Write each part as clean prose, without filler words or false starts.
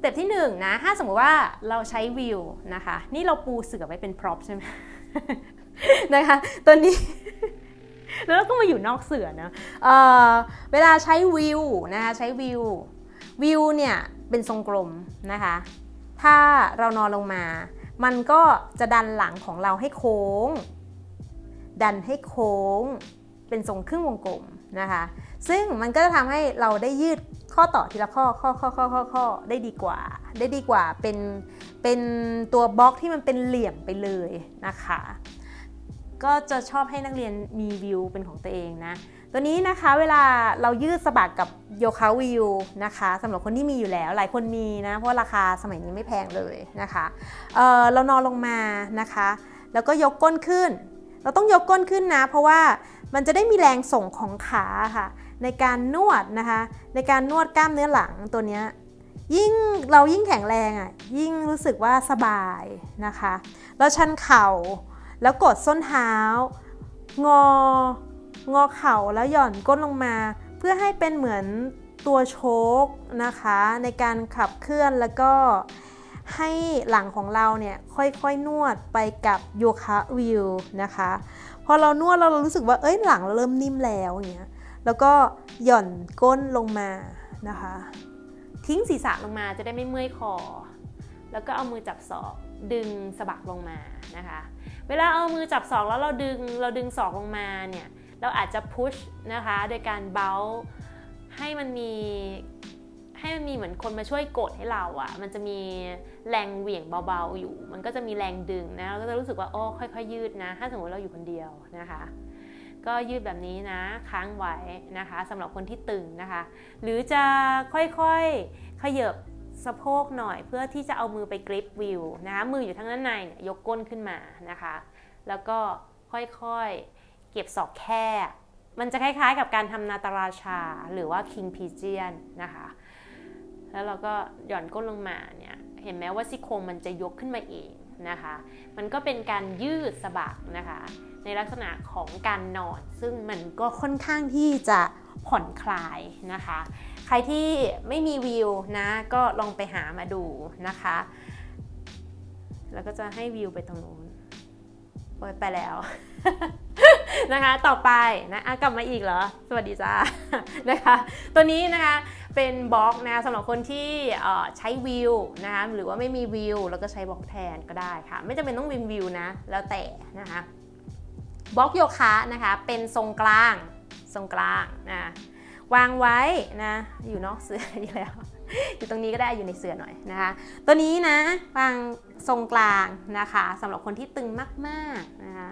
เต็ปที่1นะถ้าสมมติว่าเราใช้วิวนะคะนี่เราปูเสื่อไว้เป็นพร็อพใช่ไหม นะคะตัวนี้ แล้วเราก็มาอยู่นอกเสื่อนะเวลาใช้วิวนะคะใช้วิวเนี่ยเป็นทรงกลมนะคะถ้าเรานอนลงมามันก็จะดันหลังของเราให้โค้งดันให้โค้งเป็นทรงครึ่งวงกลมนะคะซึ่งมันก็จะทำให้เราได้ยืดข้อต่อทีละข้อได้ดีกว่าเป็นตัวบล็อกที่มันเป็นเหลี่ยมไปเลยนะคะก็จะชอบให้นักเรียนมีวิวเป็นของตัวเองนะตัวนี้นะคะเวลาเรายืดสะบักกับโยคะวิวนะคะสำหรับคนที่มีอยู่แล้วหลายคนมีนะเพราะราคาสมัยนี้ไม่แพงเลยนะคะเรานอนลงมานะคะแล้วก็ยกก้นขึ้นเราต้องยกก้นขึ้นนะเพราะว่ามันจะได้มีแรงส่งของขาค่ะในการนวดนะคะในการนวดกล้ามเนื้อหลังตัวนี้เรายิ่งแข็งแรงอ่ะยิ่งรู้สึกว่าสบายนะคะแล้วชันเข่าแล้วกดส้นเท้างอเข่าแล้วหย่อนก้นลงมาเพื่อให้เป็นเหมือนตัวโชคนะคะในการขับเคลื่อนแล้วก็ให้หลังของเราเนี่ยค่อยๆนวดไปกับโยคะวิวนะคะพอเรานวดเรารู้สึกว่าหลังเราเริ่มนิ่มแล้วอย่างเงี้ยแล้วก็หย่อนก้นลงมานะคะทิ้งศีรษะลงมาจะได้ไม่เมื่อยคอแล้วก็เอามือจับศอกดึงสะบักลงมานะคะเวลาเอามือจับศอกแล้วเราดึงศอกลงมาเนี่ยเราอาจจะพุชนะคะโดยการเบ้าให้มันมีเหมือนคนมาช่วยกดให้เราอ่ะมันจะมีแรงเหวี่ยงเบาๆอยู่มันก็จะมีแรงดึงนะเราก็จะรู้สึกว่าค่อยๆยืดนะถ้าสมมติเราอยู่คนเดียวนะคะก็ยืดแบบนี้นะค้างไว้นะคะสำหรับคนที่ตึงนะคะหรือจะค่อยๆขยับสะโพกหน่อยเพื่อที่จะเอามือไปกริปวิวนะคะมืออยู่ทางด้านในเนี่ยยกก้นขึ้นมานะคะแล้วก็ค่อยๆเก็บศอกแคบมันจะคล้ายๆกับการทำนาตาราชาหรือว่า King Pigeon นะคะแล้วเราก็หย่อนก้นลงมาเนี่ยเห็นไหมว่าซี่โครงมันจะยกขึ้นมาเองนะคะมันก็เป็นการยืดสะบักนะคะในลักษณะของการนอนซึ่งมันก็ค่อนข้างที่จะผ่อนคลายนะคะใครที่ไม่มีวิวนะก็ลองไปหามาดูนะคะแล้วก็จะให้วิวไปตรงนู้นไปแล้ว นะคะต่อไปนะกลับมาอีกเหรอสวัสดีจ้า นะคะตัวนี้นะคะเป็นบล็อกนะสำหรับคนที่ใช้วิวนะคะหรือว่าไม่มีวิวแล้วก็ใช้บล็อกแทนก็ได้ค่ะไม่จำเป็นต้องวินวิวนะแล้วแต่นะคะบล็อกโยคะนะคะเป็นทรงกลางนะวางไว้นะอยู่นอกเสื่ออยู่แล้ว อยู่ตรงนี้ก็ได้อยู่ในเสื่อหน่อยนะคะตัวนี้นะวางทรงกลางนะคะสำหรับคนที่ตึงมากๆนะคะ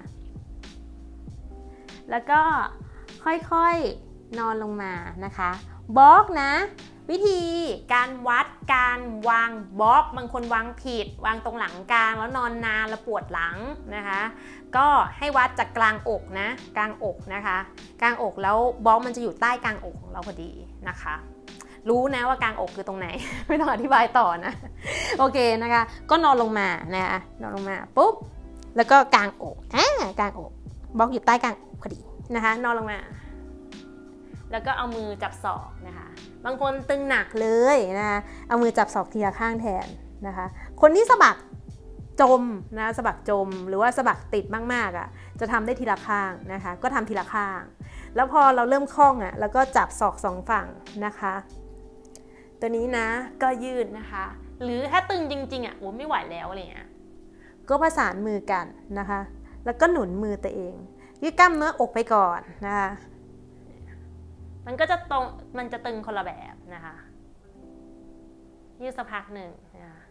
แล้วก็ค่อยๆนอนลงมานะคะบล็อกนะวิธีการวัดการวางบล็อกบางคนวางผิดวางตรงหลังกลางแล้วนอนนานแล้วปวดหลังนะคะก็ให้วัดจากกลางอกนะกลางอกนะคะกลางอกแล้วบล็อกมันจะอยู่ใต้กลางอกของเราพอดีนะคะรู้นะว่ากลางอกคือตรงไหน ไม่ต้องอธิบายต่อนะโอเคนะคะก็นอนลงมานะคะนอนลงมาปุ๊บแล้วก็กลางอกกลางอกบล็อกอยู่ใต้กลางอกพอดีนะคะนอนลงมาแล้วก็เอามือจับศอกนะคะบางคนตึงหนักเลยนะคะเอามือจับศอกทีละข้างแทนนะคะคนที่สะบักจมนะสะบักจมหรือว่าสะบักติดมากๆอ่ะจะทำได้ทีละข้างนะคะก็ทำทีละข้างแล้วพอเราเริ่มคล่องอ่ะแล้วก็จับศอกสองฝั่งนะคะตัวนี้นะก็ยืดนะคะหรือถ้าตึงจริงๆอ่ะไม่ไหวแล้วอะไรเงี้ยก็ประสานมือกันนะคะแล้วก็หนุนมือตัวเองยืดกล้ามเนื้ออกไปก่อนนะคะมันก็จะมันจะตึงคนละแบบนะคะยืดสักพักหนึ่งนะคะ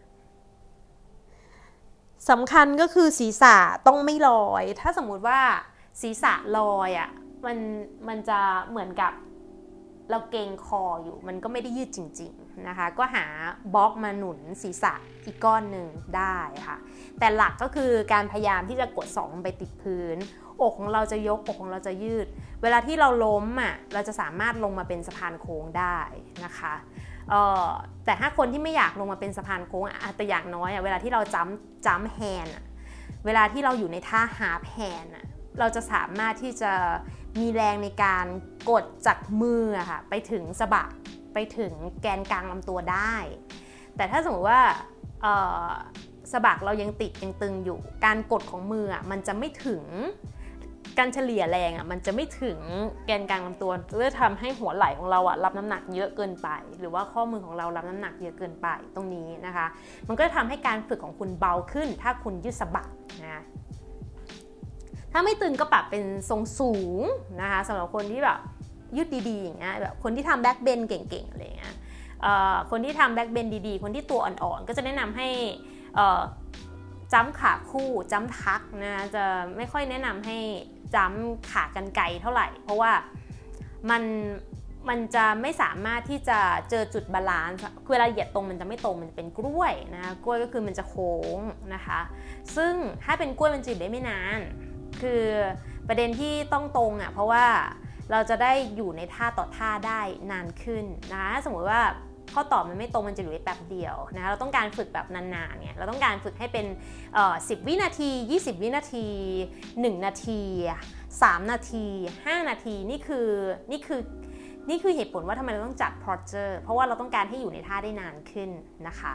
สำคัญก็คือศีรษะต้องไม่ลอยถ้าสมมุติว่าศีรษะลอยอ่ะมันจะเหมือนกับเราเกร็งคออยู่มันก็ไม่ได้ยืดจริงๆนะคะก็หาบล็อกมาหนุนศีรษะอีกก้อนหนึ่งได้ค่ะแต่หลักก็คือการพยายามที่จะกดศอกไปติดพื้นอกของเราจะยกอกของเราจะยืดเวลาที่เราล้มอ่ะเราจะสามารถลงมาเป็นสะพานโค้งได้นะคะแต่ถ้าคนที่ไม่อยากลงมาเป็นสะพานโค้งแต่อย่างน้อยเวลาที่เราจัมแฮนด์เวลาที่เราอยู่ในท่าฮาล์ฟแฮนด์เราจะสามารถที่จะมีแรงในการกดจากมือค่ะไปถึงสะบักไปถึงแกนกลางลำตัวได้แต่ถ้าสมมติว่าสะบักเรายังติดยังตึงอยู่การกดของมือมันจะไม่ถึงการเฉลี่ยแรงมันจะไม่ถึงแกนกลางลำตัวจะทำให้หัวไหล่ของเรารับน้ำหนักเยอะเกินไปหรือว่าข้อมือของเรารับน้ำหนักเยอะเกินไปตรงนี้นะคะมันก็จะทำให้การฝึกของคุณเบาขึ้นถ้าคุณยืดสะบักนะถ้าไม่ตึงก็ปรับเป็นทรงสูงนะคะสำหรับคนที่แบบยืดดีๆอย่างเงี้ยแบบคนที่ทำแบ็คเบนเก่งๆอะไรเงี้ยคนที่ทำแบ็คเบนดีๆคนที่ตัวอ่อนๆก็จะแนะนำให้จ้ำขาคู่จ้ำทักนะจะไม่ค่อยแนะนำให้จ้ำขากันไกลเท่าไหร่เพราะว่ามันจะไม่สามารถที่จะเจอจุดบาลานซ์เวลาเหยียดตรงมันจะไม่ตรงมันจะเป็นกล้วยนะกล้วยก็คือมันจะโค้งนะคะซึ่งถ้าเป็นกล้วยมันจะได้ไม่นานคือประเด็นที่ต้องตรงเพราะว่าเราจะได้อยู่ในท่าต่อท่าได้นานขึ้นนะคะสมมติว่าข้อต่อมันไม่ตรงมันจะอยู่ได้แป๊บเดียวนะคะเราต้องการฝึกแบบนานๆเนี่ยเราต้องการฝึกให้เป็น10 วินาที20 วินาที1 นาที3 นาที5 นาทีนี่คือเหตุผลว่าทำไมเราต้องจัด posture เพราะว่าเราต้องการให้อยู่ในท่าได้นานขึ้นนะคะ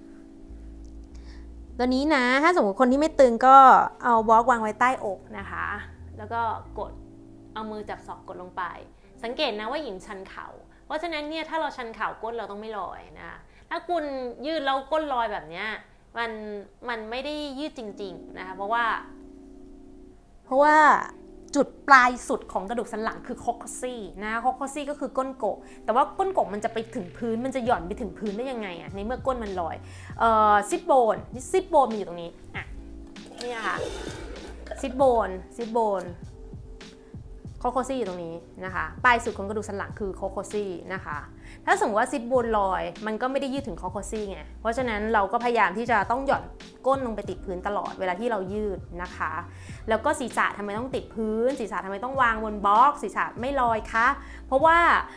ตัวนี้นะถ้าสมมติคนที่ไม่ตึงก็เอาบล็อกวางไว้ใต้อกนะคะแล้วก็กดเอามือจับศอกกดลงไปสังเกตนะว่าหญิงชันเข่าเพราะฉะนั้นเนี่ยถ้าเราชันเข่าก้นเราต้องไม่ลอยนะถ้าคุณยืดแล้วก้นลอยแบบนี้มันไม่ได้ยืดจริงๆนะคะเพราะว่าจุดปลายสุดของกระดูกสันหลังคือคอคซี่นะคอคซี่ก็คือก้นกบแต่ว่าก้นกบมันจะไปถึงพื้นมันจะหย่อนไปถึงพื้นได้ยังไงในเมื่อก้นมันลอยซิทโบนมันอยู่ตรงนี้นี่ค่ะซิทโบนคอโคซี่อยู่ตรงนี้นะคะปลายสุดของกระดูกสันหลังคือคอโคซี่นะคะถ้าสมมติว่าซิทโบนลอยมันก็ไม่ได้ยืดถึงคอโคซี่ไงเพราะฉะนั้นเราก็พยายามที่จะต้องหย่อนก้นลงไปติดพื้นตลอดเวลาที่เรายืดนะคะแล้วก็ศีรษะทำไมต้องติดพื้นศีรษะทำไมต้องวางบนบล็อกศีรษะไม่ลอยคะเพราะว่า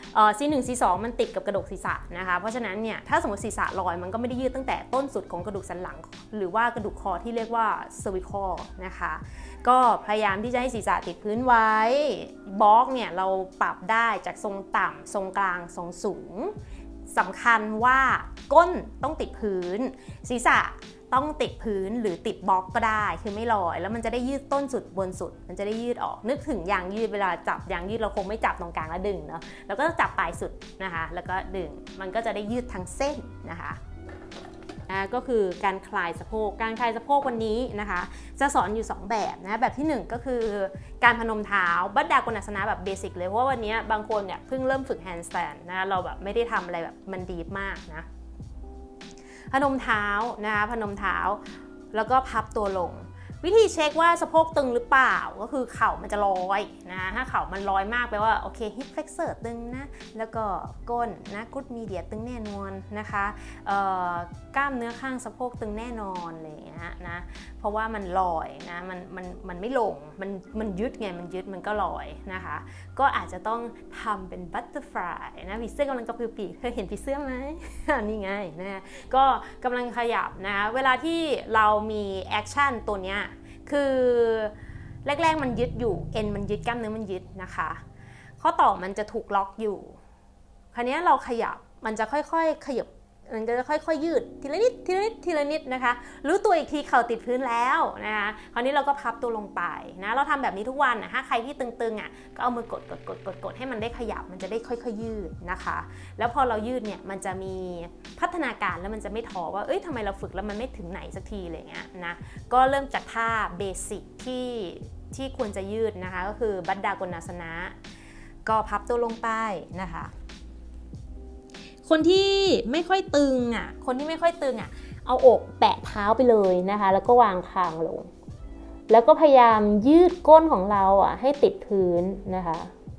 C1 C2 มันติดกับกระดูกศีรษะนะคะเพราะฉะนั้นเนี่ยถ้าสมมติศีรษะลอยมันก็ไม่ได้ยืดตั้งแต่ต้นสุดของกระดูกสันหลังหรือว่ากระดูกคอที่เรียกว่า cervical นะคะก็พยายามที่จะให้ศีรษะติดพื้นไว้บล็อกเนี่ยเราปรับได้จากทรงต่ำทรงกลางทรงสูงสำคัญว่าก้นต้องติดพื้นศีรษะต้องติดพื้นหรือติดบล็อกก็ได้คือไม่ลอยแล้วมันจะได้ยืดต้นสุดบนสุดมันจะได้ยืดออกนึกถึงยางยืดเวลาจับยางยืดเราคงไม่จับตรงกลางแล้วดึงเนาะแล้วก็จับปลายสุดนะคะแล้วก็ดึงมันก็จะได้ยืดทั้งเส้นนะคะก็คือการคลายสะโพกวันนี้นะคะจะสอนอยู่2แบบนะแบบที่1ก็คือการพนมเท้าบัดดาโกณาสนะแบบเบสิกเลยเพราะว่าวันนี้บางคนเนี่ยเพิ่งเริ่มฝึกแฮนด์สแตนด์นะเราแบบไม่ได้ทำอะไรแบบมันดีมากนะพนมเท้านะคะพนมเท้าแล้วก็พับตัวลงวิธีเช็คว่าสะโพกตึงหรือเปล่าก็คือเข่ามันจะลอยนะถ้าเข่ามันลอยมากแปลว่าโอเคฮิปเฟล็กเซอร์ตึงนะแล้วก็ก้นนะกุดมีเดียตึงแน่นอนนะคะกล้ามเนื้อข้างสะโพกตึงแน่นอนอะไรอย่างเงี้ยนะเพราะว่ามันลอยนะมันไม่ลงมันยึดไงมันยึดมันก็ลอยนะคะก็อาจจะต้องทำเป็นบัตเตอร์ฟลายนะผีเสื้อกำลังกระพือปีกเคยเห็นผีเสื้อไหม นี่ไงนะก็กำลังขยับนะเวลาที่เรามีแอคชั่นตัวเนี้ยคือแรกๆมันยึดอยู่เอ็นมันยึดกล้ามเนื้อมันยึดนะคะข้อต่อมันจะถูกล็อกอยู่คราวนี้เราขยับมันจะค่อยๆขยับมันจะค่อยๆยืดทีละนิดนะคะรู้ตัวอีกทีเข่าติดพื้นแล้วนะคะคราวนี้เราก็พับตัวลงไปนะเราทำแบบนี้ทุกวันถ้าใครที่ตึงก็เอามือกดให้มันได้ขยับมันจะได้ค่อยๆยืดนะคะแล้วพอเรายืดเนี่ยมันจะมีพัฒนาการแล้วมันจะไม่ท้อว่าทำไมเราฝึกแล้วมันไม่ถึงไหนสักทีอะไรเงี้ยนะก็เริ่มจากท่าเบสิกที่ควรจะยืดนะคะก็คือบัดดาโกณาสนะก็พับตัวลงไปนะคะคนที่ไม่ค่อยตึงเอาอกแปะเท้าไปเลยนะคะแล้วก็วางคางลงแล้วก็พยายามยืดก้นของเราให้ติดพื้นนะคะ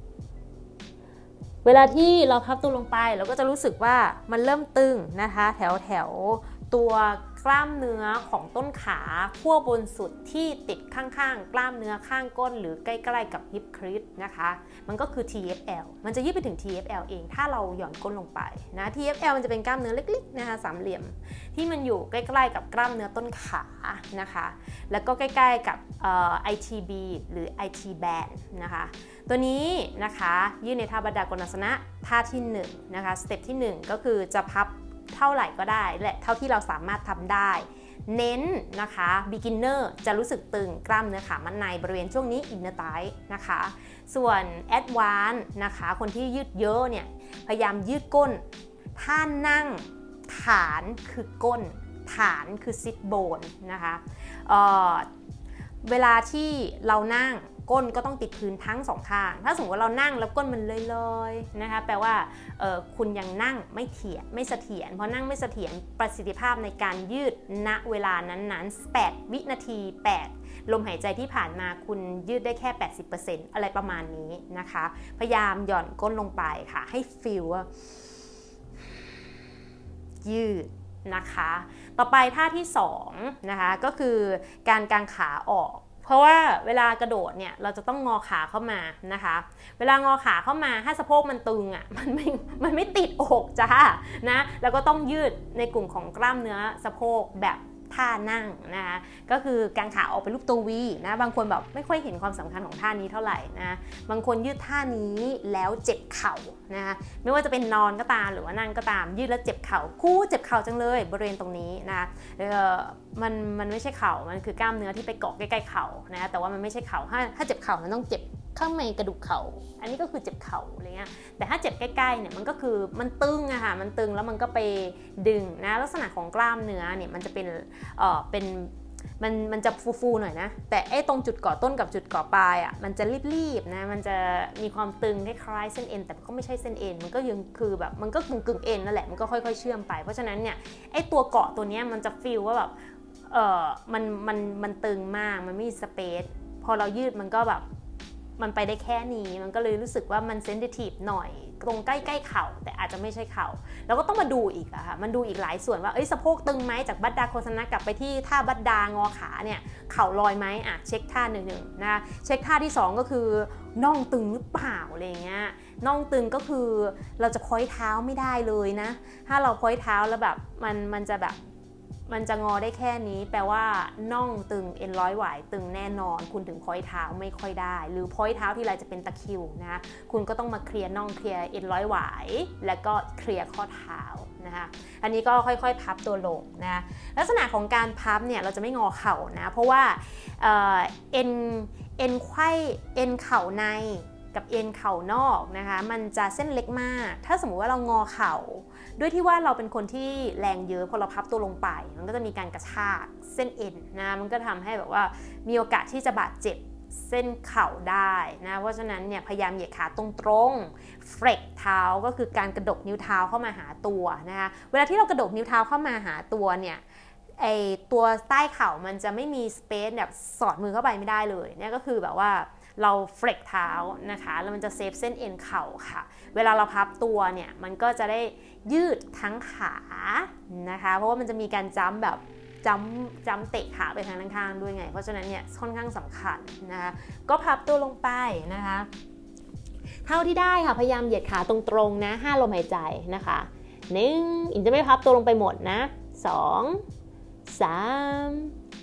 เวลาที่เราพับตัวลงไปเราก็จะรู้สึกว่ามันเริ่มตึงนะคะแถวตัวกล้ามเนื้อของต้นขาขั้วบนสุดที่ติดข้างๆกล้ามเนื้อข้างก้นหรือใกล้ๆกับฮิปคริสนะคะมันก็คือ TFL มันจะยืดไปถึง TFL เองถ้าเราหย่อนก้นลงไปนะ TFL มันจะเป็นกล้ามเนื้อเล็กๆนะคะสามเหลี่ยมที่มันอยู่ใกล้ๆกับกล้ามเนื้อต้นขานะคะแล้วก็ใกล้ๆกับITB หรือ IT band นะคะตัวนี้นะคะยืดในท่าบัดดาโกณาสนะท่าที่1นะคะสเต็ปที่1ก็คือจะพับเท่าไหร่ก็ได้และเท่าที่เราสามารถทำได้เน้นนะคะ beginner จะรู้สึกตึงกล้ามเนื้อขามัดในบริเวณช่วงนี้ inner thigh นะคะส่วน advanced นะคะคนที่ยืดเยอะเนี่ยพยายามยืดก้นท่านั่งฐานคือก้นฐานคือ sit bone นะคะเวลาที่เรานั่งก้นก็ต้องติดพื้นทั้งสองข้างถ้าสมมติว่าเรานั่งแล้วก้นมันลอยๆนะคะแปลว่าคุณยังนั่งไม่เสถียรเพราะนั่งไม่เสถียรประสิทธิภาพในการยืดณเวลานั้นๆ8วินาที8ลมหายใจที่ผ่านมาคุณยืดได้แค่ 80% อะไรประมาณนี้นะคะพยายามหย่อนก้นลงไปค่ะให้ฟีลว่ายืดนะคะต่อไปท่าที่2นะคะก็คือการกางขาออกเพราะว่าเวลากระโดดเนี่ยเราจะต้องงอขาเข้ามานะคะเวลางอขาเข้ามาถ้าสะโพกมันตึงอ่ะมันไม่ติดอกจ้านะแล้วก็ต้องยืดในกลุ่มของกล้ามเนื้อสะโพกแบบท่านั่งนะคะก็คือกางขาออกเป็นรูปตัววีนะบางคนแบบไม่ค่อยเห็นความสำคัญของท่านี้เท่าไหร่นะบางคนยืดท่านี้แล้วเจ็บเข่านะคะไม่ว่าจะเป็นนอนก็ตามหรือว่านั่งก็ตามยืดแล้วเจ็บเข่าเจ็บเข่าจังเลยบริเวณตรงนี้นะมันไม่ใช่เข่ามันคือกล้ามเนื้อที่ไปเกาะใกล้ๆเข่านะแต่ว่ามันไม่ใช่เข่าถ้าเจ็บเข่ามันต้องเจ็บข้างในกระดูกเข่าอันนี้ก็คือเจ็บเข่าอะไรเงี้ยแต่ถ้าเจ็บใกล้ๆเนี่ยมันก็คือมันตึงอะค่ะมันตึงแล้วมันก็ไปดึงนะลักษณะของกล้ามเนื้อเนี่ยมันจะเป็นมันจะฟูๆหน่อยนะแต่ไอ้ตรงจุดก่อต้นกับจุดก่อปลายอ่ะมันจะรีบๆนะมันจะมีความตึงคล้ายๆเส้นเอ็นแต่ก็ไม่ใช่เส้นเอ็นมันก็ยังคือแบบมันก็กึ่งเอ็นนั่นแหละมันก็ค่อยๆเชื่อมไปเพราะฉะนั้นเนี่ยไอ้ตัวเกาะตัวนี้มันจะฟีลว่าแบบมันตึงมากมันไม่มีสเปซพอเรายืดมันก็แบบมันไปได้แค่นี้มันก็เลยรู้สึกว่ามันเซนซิทีฟหน่อยตรงใกล้ๆเข่าแต่อาจจะไม่ใช่เข่าแล้วก็ต้องมาดูอีกอะค่ะมันดูอีกหลายส่วนว่าสะโพกตึงไหมจากบัดดาโคสนะกลับไปที่ท่าบัดดางอขาเนี่ยเข่าลอยไหมเช็คท่าหนึ่งนะเช็คท่าที่2ก็คือน่องตึงหรือเปล่าอะไรเงี้ยน่องตึงก็คือเราจะพ้อยเท้าไม่ได้เลยนะถ้าเราพ้อยเท้าแล้วแบบมันจะแบบมันจะงอได้แค่นี้แปลว่าน่องตึงเอ็นร้อยหวายตึงแน่นอนคุณถึงพ้อยเท้าไม่ค่อยได้หรือพ้อยเท้าที่ไรจะเป็นตะคริวนะคุณก็ต้องมาเคลียร์น่องเคลียร์เอ็นร้อยหวายแล้วก็เคลียร์ข้อเท้านะคะอันนี้ก็ค่อยๆพับตัวลงนะลักษณะของการพับเนี่ยเราจะไม่งอเข่านะเพราะว่าเอ็นไขว้เอ็นเข่าในกับเอ็นเข่านอกนะคะมันจะเส้นเล็กมากถ้าสมมุติว่าเรางอเข่าด้วยที่ว่าเราเป็นคนที่แรงเยอะพอเราพับตัวลงไปมันก็จะมีการกระชากเส้นเอ็นนะมันก็ทำให้แบบว่ามีโอกาสที่จะบาดเจ็บเส้นเข่าได้นะเพราะฉะนั้นเนี่ยพยายามเหยียดขาตรงๆเฟลกเท้าก็คือการกระดกนิ้วเท้าเข้ามาหาตัวนะคะเวลาที่เรากระดกนิ้วเท้าเข้ามาหาตัวเนี่ยไอตัวใต้เข่ามันจะไม่มีสเปซแบบสอดมือเข้าไปไม่ได้เลยเนี่ยก็คือแบบว่าเราเฟลกเท้านะคะแล้วมันจะเซฟเส้นเอ็นเข่าค่ะเวลาเราพับตัวเนี่ยมันก็จะได้ยืดทั้งขานะคะเพราะว่ามันจะมีการจัมป์แบบจัมป์เตะขาไปทางข้างๆด้วยไงเพราะฉะนั้นเนี่ยค่อนข้างสำคัญนะคะก็พับตัวลงไปนะคะเท่าที่ได้ค่ะพยายามเหยียดขาตรงๆนะ5ลมหายใจนะคะ1อินจะไม่พับตัวลงไปหมดนะ2 3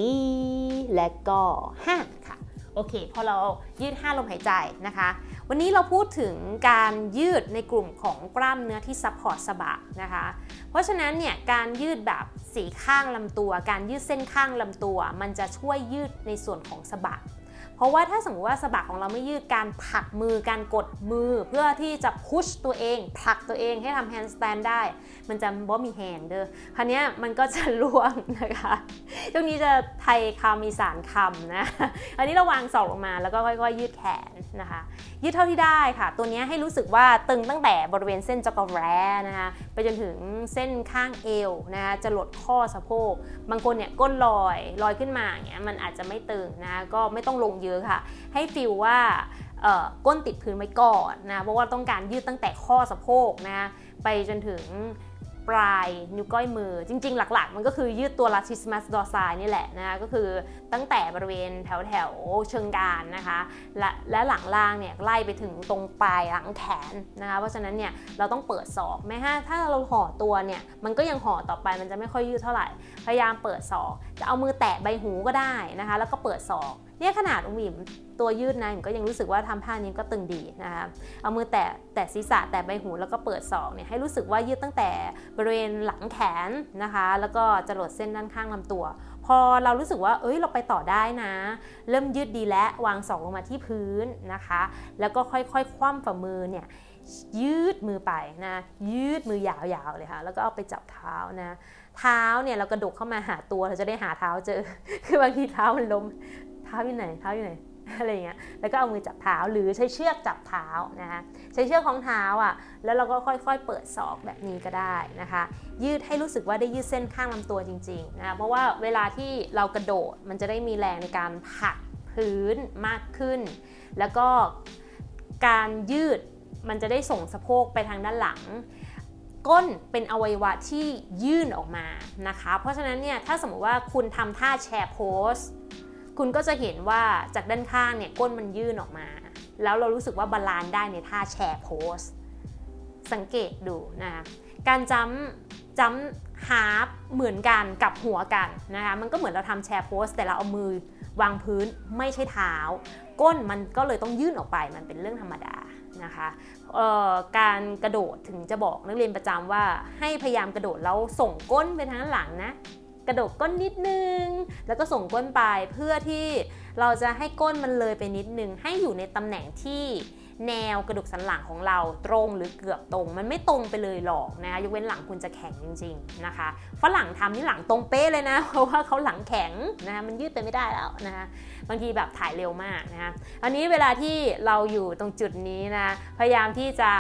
4และก็5ค่ะโอเคพอเรายืด5ลมหายใจนะคะวันนี้เราพูดถึงการยืดในกลุ่มของกล้ามเนื้อที่ซัพพอร์ตสะบักนะคะเพราะฉะนั้นเนี่ยการยืดแบบสีข้างลำตัวการยืดเส้นข้างลำตัวมันจะช่วยยืดในส่วนของสะบักเพราะว่าถ้าสมมติว่าสะบักของเราไม่ยืดการผลักมือการกดมือเพื่อที่จะพุชตัวเองผลักตัวเองให้ทำแฮนด์สแตนด์ได้มันจะบ่มีแฮนด์เด้อคราวนี้มันก็จะล่วงนะคะช่วงนี้จะไทยคำอีสานคำนะอันนี้เราวางศอกลงมาแล้วก็ค่อยๆยืดแขนนะคะยืดเท่าที่ได้ค่ะตัวนี้ให้รู้สึกว่าตึงตั้งแต่บริเวณเส้นจักรแร้นะคะไปจนถึงเส้นข้างเอวนะคะจะหลดข้อสะโพกบางคนเนี่ยก้นลอยขึ้นมาอย่างเงี้ยมันอาจจะไม่ตึงนะก็ไม่ต้องลงเยอะค่ะให้ฟีลว่าก้นติดพื้นไว้ก่อนนะเพราะว่าต้องการยืดตั้งแต่ข้อสะโพกนะไปจนถึงปลายนิ้วก้อยมือจริงๆหลักๆมันก็คือยืดตัว latissimus dorsi นี่แหละนะก็คือตั้งแต่บริเวณแถวเชิงกรานนะคะและหลังล่างเนี่ยไล่ไปถึงตรงปลายหลังแขนนะคะเพราะฉะนั้นเนี่ยเราต้องเปิดศอกแม้ถ้าเราห่อตัวเนี่ยมันก็ยังห่อต่อไปมันจะไม่ค่อยยืดเท่าไหร่พยายามเปิดศอกจะเอามือแตะใบหูก็ได้นะคะแล้วก็เปิดศอกเนี่ยขนาดอุ้มอิ่มตัวยืดนะก็ยังรู้สึกว่าทำท่านี้ก็ตึงดีนะคะเอามือแตะศีรษะแตะใบหูแล้วก็เปิดศอกเนี่ยให้รู้สึกว่ายืดตั้งแต่บริเวณหลังแขนนะคะแล้วก็จรดเส้นด้านข้างลำตัวพอเรารู้สึกว่าเราไปต่อได้นะเริ่มยืดดีแล้ววางศอกลงมาที่พื้นนะคะแล้วก็ค่อยๆคว่ำฝ่ามือเนี่ยยืดมือไปนะยืดมือยาวๆเลยค่ะแล้วก็เอาไปจับเท้านะเท้าเนี่ยเรากระดกเข้ามาหาตัวเราจะได้หาเท้าเจอคือบางทีเท้ามันล้มเท้าอยู่ไหนอะไรเงี้ยแล้วก็เอามือจับเท้าหรือใช้เชือกจับเท้านะคะใช้เชือกของเท้าแล้วเราก็ค่อยๆเปิดศอกแบบนี้ก็ได้นะคะยืดให้รู้สึกว่าได้ยืดเส้นข้างลำตัวจริงๆนะเพราะว่าเวลาที่เรากระโดดมันจะได้มีแรงในการผลักพื้นมากขึ้นแล้วก็การยืดมันจะได้ส่งสะโพกไปทางด้านหลังก้นเป็นอวัยวะที่ยื่นออกมานะคะเพราะฉะนั้นเนี่ยถ้าสมมติว่าคุณทำท่าแชร์โพสคุณก็จะเห็นว่าจากด้านข้างเนี่ยก้นมันยื่นออกมาแล้วเรารู้สึกว่าบาลานซ์ได้ในท่าแชร์โพสสังเกตดูนะคะการจัมฮาร์ปเหมือนกันกับหัวกันนะคะมันก็เหมือนเราทำแชร์โพสแต่เราเอามือวางพื้นไม่ใช่เท้าก้นมันก็เลยต้องยื่นออกไปมันเป็นเรื่องธรรมดานะคะการกระโดดถึงจะบอกนักเรียนประจำว่าให้พยายามกระโดดแล้วส่งก้นไปทางด้านหลังนะกระโดดก้นนิดนึงแล้วก็ส่งก้นไปเพื่อที่เราจะให้ก้นมันเลยไปนิดนึงให้อยู่ในตำแหน่งที่แนวกระดูกสันหลังของเราตรงหรือเกือบตรงมันไม่ตรงไปเลยหรอกนะคะยกเว้นหลังคุณจะแข็งจริงๆนะคะฝรั่งทำนี่หลังตรงเป๊ะเลยนะเพราะว่าเขาหลังแข็งนะคะมันยืดไปไม่ได้แล้วนะคะบางทีแบบถ่ายเร็วมากนะคะอันนี้เวลาที่เราอยู่ตรงจุดนี้นะพยายามที่จะ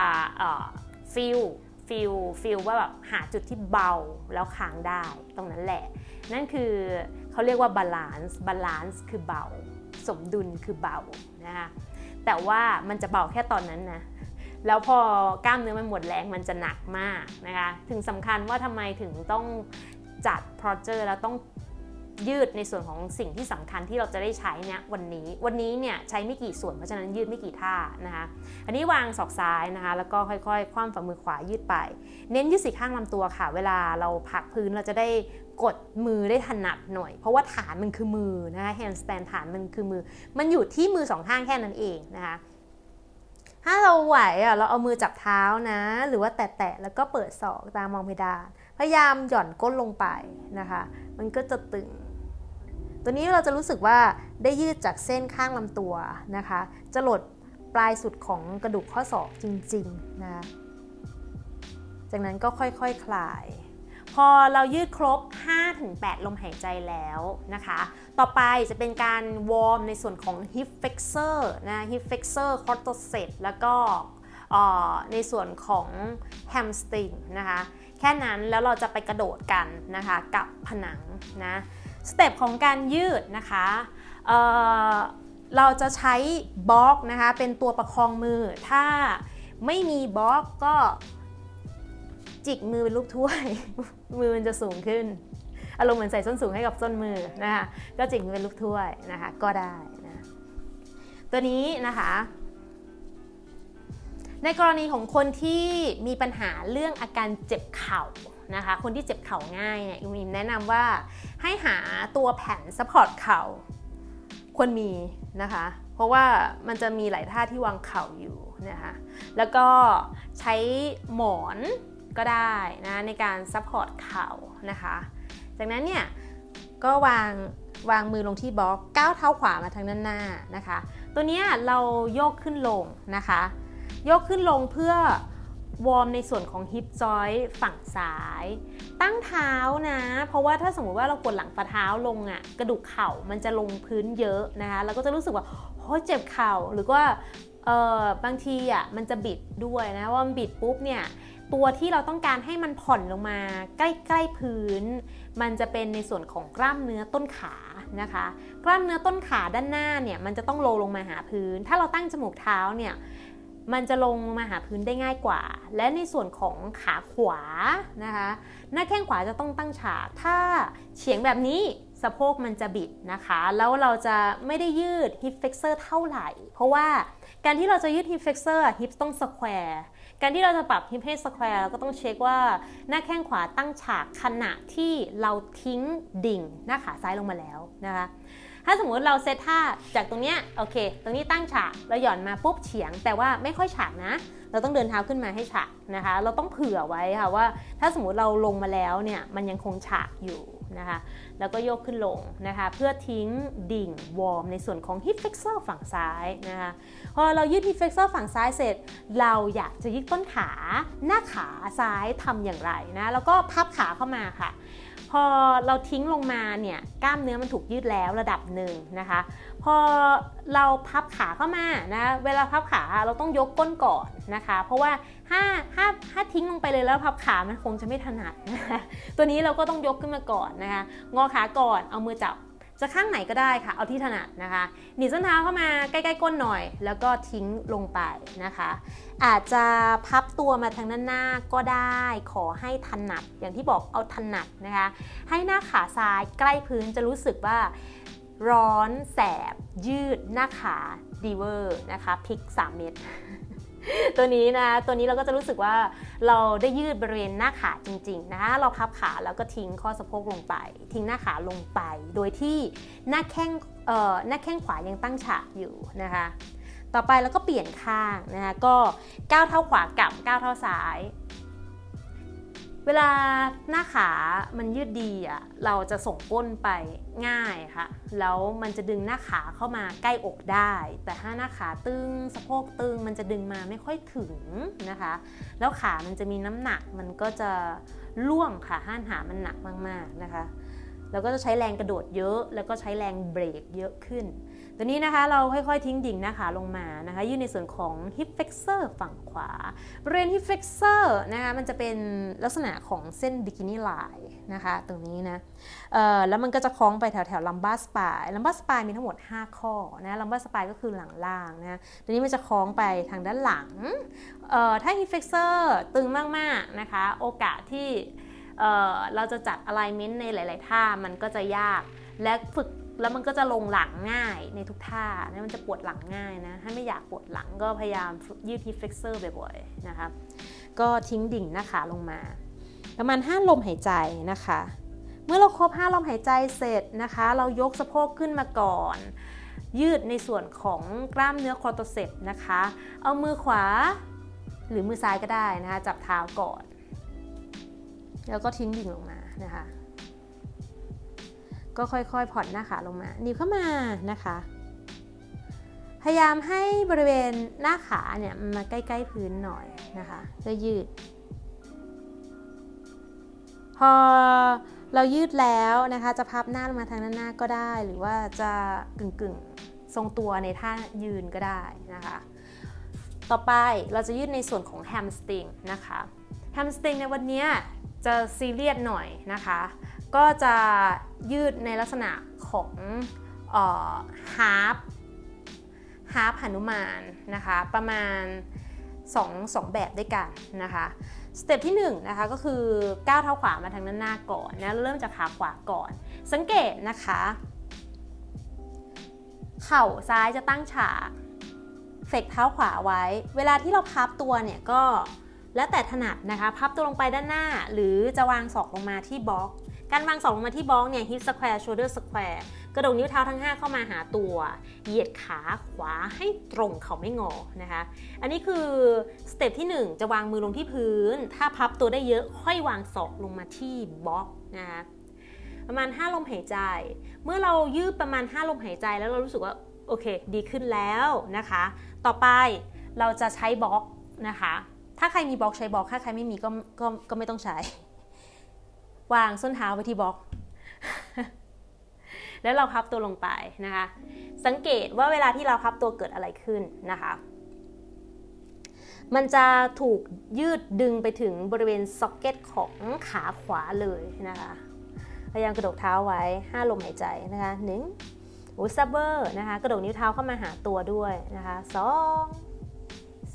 ฟีลว่าแบบหาจุดที่เบาแล้วค้างได้ตรงนั้นแหละนั่นคือเขาเรียกว่าบาลานซ์คือเบาสมดุลคือเบานะคะแต่ว่ามันจะเบาแค่ตอนนั้นนะแล้วพอกล้ามเนื้อมันหมดแรงมันจะหนักมากนะคะถึงสำคัญว่าทำไมถึงต้องจัดโปรเจกต์แล้วต้องยืดในส่วนของสิ่งที่สำคัญที่เราจะได้ใช้เนี่ยวันนี้เนี่ยใช้ไม่กี่ส่วนเพราะฉะนั้นยืดไม่กี่ท่านะคะอันนี้วางศอกซ้ายนะคะแล้วก็ค่อยๆคว่ำฝ่ามือขวายืดไปเน้นยืดสี่ข้างลำตัวค่ะเวลาเราพักพื้นเราจะได้กดมือได้ถนัดหน่อยเพราะว่าฐานมันคือมือนะคะแฮนด์สแตนฐานมันคือมือมันอยู่ที่มือสองข้างแค่นั้นเองนะคะถ้าเราไหวเราเอามือจับเท้านะหรือว่าแตะๆแล้วก็เปิดศอกตามมองเพดานพยายามหย่อนก้นลงไปนะคะมันก็จะตึงตัวนี้เราจะรู้สึกว่าได้ยืดจากเส้นข้างลำตัวนะคะจะหลดปลายสุดของกระดูกข้อศอกจริงๆนะจากนั้นก็ค่อยๆคลายพอเรายืดครบ 5-8 ลมหายใจแล้วนะคะต่อไปจะเป็นการวอร์มในส่วนของ hip flexor นะ hip flexor quadricep แล้วก็ในส่วนของ hamstring นะคะแค่นั้นแล้วเราจะไปกระโดดกันนะคะกับผนังนะสเต็ปของการยืดนะคะเราจะใช้บล็อกนะคะเป็นตัวประคองมือถ้าไม่มีบล็อกก็จิกมือเป็นลูกถ้วย มือมันจะสูงขึ้นอารมณ์เหมือนใส่ส้นสูงให้กับส้นมือนะคะก็จิกมือเป็นลูกถ้วยนะคะก็ได้นะตัวนี้นะคะในกรณีของคนที่มีปัญหาเรื่องอาการเจ็บเข่านะคะคนที่เจ็บเข่าง่ายเนี่ยอิมแนะนำว่าให้หาตัวแผ่นซัพพอร์ตเข่าควรมีนะคะเพราะว่ามันจะมีหลายท่าที่วางเข่าอยู่นะคะแล้วก็ใช้หมอนก็ได้นะในการซัพพอร์ตเข่านะคะจากนั้นเนี่ยก็วางมือลงที่บล็อกก้าวเท้าขวามาทางด้านหน้านะคะตัวนี้เราโยกขึ้นลงนะคะโยกขึ้นลงเพื่อวอร์มในส่วนของฮิปจอยต์ฝั่งซ้ายตั้งเท้านะเพราะว่าถ้าสมมุติว่าเรากดหลังฝ่าเท้าลงกระดูกเข่ามันจะลงพื้นเยอะนะคะแล้วก็จะรู้สึกว่าโอ้เจ็บเข่าหรือว่าบางทีมันจะบิดด้วยนะว่ามันบิดปุ๊บเนี่ยตัวที่เราต้องการให้มันผ่อนลงมาใกล้ๆพื้นมันจะเป็นในส่วนของกล้ามเนื้อต้นขานะคะกล้ามเนื้อต้นขาด้านหน้าเนี่ยมันจะต้องโลลงมาหาพื้นถ้าเราตั้งจมูกเท้าเนี่ยมันจะลงมาหาพื้นได้ง่ายกว่าและในส่วนของขาขวานะคะหน้าแข้งขวาจะต้องตั้งฉากถ้าเฉียงแบบนี้สะโพกมันจะบิดนะคะแล้วเราจะไม่ได้ยืด hip flexor เท่าไหร่เพราะว่าการที่เราจะยืด hip flexor hip ต้องสแควร์การที่เราจะปรับ hip ให้สแควร์เราก็ต้องเช็คว่าหน้าแข้งขวาตั้งฉากขณะที่เราทิ้งดิ่งหน้าขาซ้ายลงมาแล้วนะคะถ้าสมมุติเราเซตท่าจากตรงเนี้ยโอเคตรงนี้ตั้งฉากเราหย่อนมาปุ๊บเฉียงแต่ว่าไม่ค่อยฉากนะเราต้องเดินเท้าขึ้นมาให้ฉากนะคะเราต้องเผื่อไว้ค่ะว่าถ้าสมมุติเราลงมาแล้วเนี่ยมันยังคงฉากอยู่นะคะแล้วก็โยกขึ้นลงนะคะเพื่อทิ้งดิ่งวอร์มในส่วนของ hip flexor ฝั่งซ้ายนะคะพอเรายืด hip flexor ฝั่งซ้ายเสร็จเราอยากจะยืดต้นขาหน้าขาซ้ายทำอย่างไรนะแล้วก็พับขาเข้ามาค่ะพอเราทิ้งลงมาเนี่ยกล้ามเนื้อมันถูกยืดแล้วระดับหนึ่งนะคะพอเราพับขาเข้ามานะเวลาพับขาเราต้องยกก้นก่อนนะคะเพราะว่าถ้าทิ้งลงไปเลยแล้วพับขามันคงจะไม่ถนัดนะคะตัวนี้เราก็ต้องยกขึ้นมาก่อนนะคะงอขาก่อนเอามือจับจะข้างไหนก็ได้ค่ะเอาที่ถนัดนะคะหนีบส้นเท้าเข้ามาใกล้ๆก้นหน่อยแล้วก็ทิ้งลงไปนะคะอาจจะพับตัวมาทางด้านหน้าก็ได้ขอให้ถนัดอย่างที่บอกเอาถนัดนะคะให้หน้าขาซ้ายใกล้พื้นจะรู้สึกว่าร้อนแสบยืดหน้าขาดีเวอร์นะคะพลิก3 เม็ด ตัวนี้เราก็จะรู้สึกว่าเราได้ยืดบริเวณหน้าขาจริงๆนะคะเราพับขาแล้วก็ทิ้งข้อสะโพกลงไปทิ้งหน้าขาลงไปโดยที่หน้าแข้งขวายังตั้งฉากอยู่นะคะต่อไปแล้วก็เปลี่ยนข้างนะคะก็ก้าวเท้าขวากับก้าวเท้าซ้ายเวลาหน้าขามันยืดดีเราจะส่งก้นไปง่ายค่ะแล้วมันจะดึงหน้าขาเข้ามาใกล้อกได้แต่ถ้าหน้าขาตึงสะโพกตึงมันจะดึงมาไม่ค่อยถึงนะคะแล้วขามันจะมีน้ำหนักมันก็จะล่วงค่ะห้านหามันหนักมากๆนะคะแล้วก็จะใช้แรงกระโดดเยอะแล้วก็ใช้แรงเบรกเยอะขึ้นตัวนี้นะคะเราค่อยๆทิ้งดิ่งหน้าขาลงมานะคะยืดในส่วนของ hip flexor ฝั่งขวาบริเวณ hip flexor นะคะมันจะเป็นลักษณะของเส้น bikini line นะคะตรงนี้นะแล้วมันก็จะคล้องไปแถว lumbar spine lumbar spine มีทั้งหมด5ข้อนะ lumbar spine ก็คือหลังล่างนะตัวนี้มันจะคล้องไปทางด้านหลังถ้า hip flexor ตึงมากๆนะคะโอกาสที่เราจะจัด alignment ในหลายๆท่ามันก็จะยากและฝึกแล้วมันก็จะลงหลังง่ายในทุกท่านะมันจะปวดหลังง่ายนะถ้าไม่อยากปวดหลังก็พยายามยืด hip flexor บ่อยๆนะคะก็ทิ้งดิ่งหน้าขาลงมาประมาณ5 ลมหายใจนะคะเมื่อเราครบ5 ลมหายใจเสร็จนะคะเรายกสะโพกขึ้นมาก่อนยืดในส่วนของกล้ามเนื้อคอร์โตเซปนะคะเอามือขวาหรือมือซ้ายก็ได้นะคะจับเท้าก่อนแล้วก็ทิ้งดิ่งลงมานะคะก็ค่อยๆผ่อนหน้าขาลงมาหนีบเข้ามานะคะพยายามให้บริเวณหน้าขาเนี่ยมาใกล้ๆพื้นหน่อยนะคะก็ยืดพอเรายืดแล้วนะคะจะพับหน้าลงมาทางด้านหน้าก็ได้หรือว่าจะกึ่งทรงตัวในท่ายืนก็ได้นะคะต่อไปเราจะยืดในส่วนของแฮมสตริงนะคะแฮมสตริงในวันนี้จะซีเรียสหน่อยนะคะก็จะยืดในลักษณะของฮาร์ปหนุมานนะคะประมาณ2 แบบด้วยกันนะคะสเต็ปที่1นะคะก็คือก้าวเท้าขวามาทางด้านหน้าก่อนนะเริ่มจากขาขวาก่อนสังเกตนะคะเข่าซ้ายจะตั้งฉากเฟกเท้าขวาไว้เวลาที่เราพับตัวเนี่ยก็แล้วแต่ถนัดนะคะพับตัวลงไปด้านหน้าหรือจะวางศอกลงมาที่บล็อกการวางศอกลงมาที่บล็อกเนี่ย hip square shoulder square กระดกนิ้วเท้าทั้ง5เข้ามาหาตัวเหยียดขาขวาให้ตรงเข่าไม่งอนะคะอันนี้คือสเต็ปที่1จะวางมือลงที่พื้นถ้าพับตัวได้เยอะค่อยวางศอกลงมาที่บล็อกนะคะประมาณ5 ลมหายใจเมื่อเรายืดประมาณ5 ลมหายใจแล้วเรารู้สึกว่าโอเคดีขึ้นแล้วนะคะต่อไปเราจะใช้บล็อกนะคะถ้าใครมีบล็อกใช้บล็อกถ้าใครไม่มีก็ไม่ต้องใช้วางส้นเท้าไว้ที่บล็อก แล้วเราพับตัวลงไปนะคะสังเกตว่าเวลาที่เราพับตัวเกิดอะไรขึ้นนะคะมันจะถูกยืดดึงไปถึงบริเวณซ็อกเก็ตของขาขวาเลยนะคะพยายามกระดกเท้าไว้5 ลมหายใจนะคะ1ซับเบอร์นะคะกระดกนิ้วเท้าเข้ามาหาตัวด้วยนะคะ2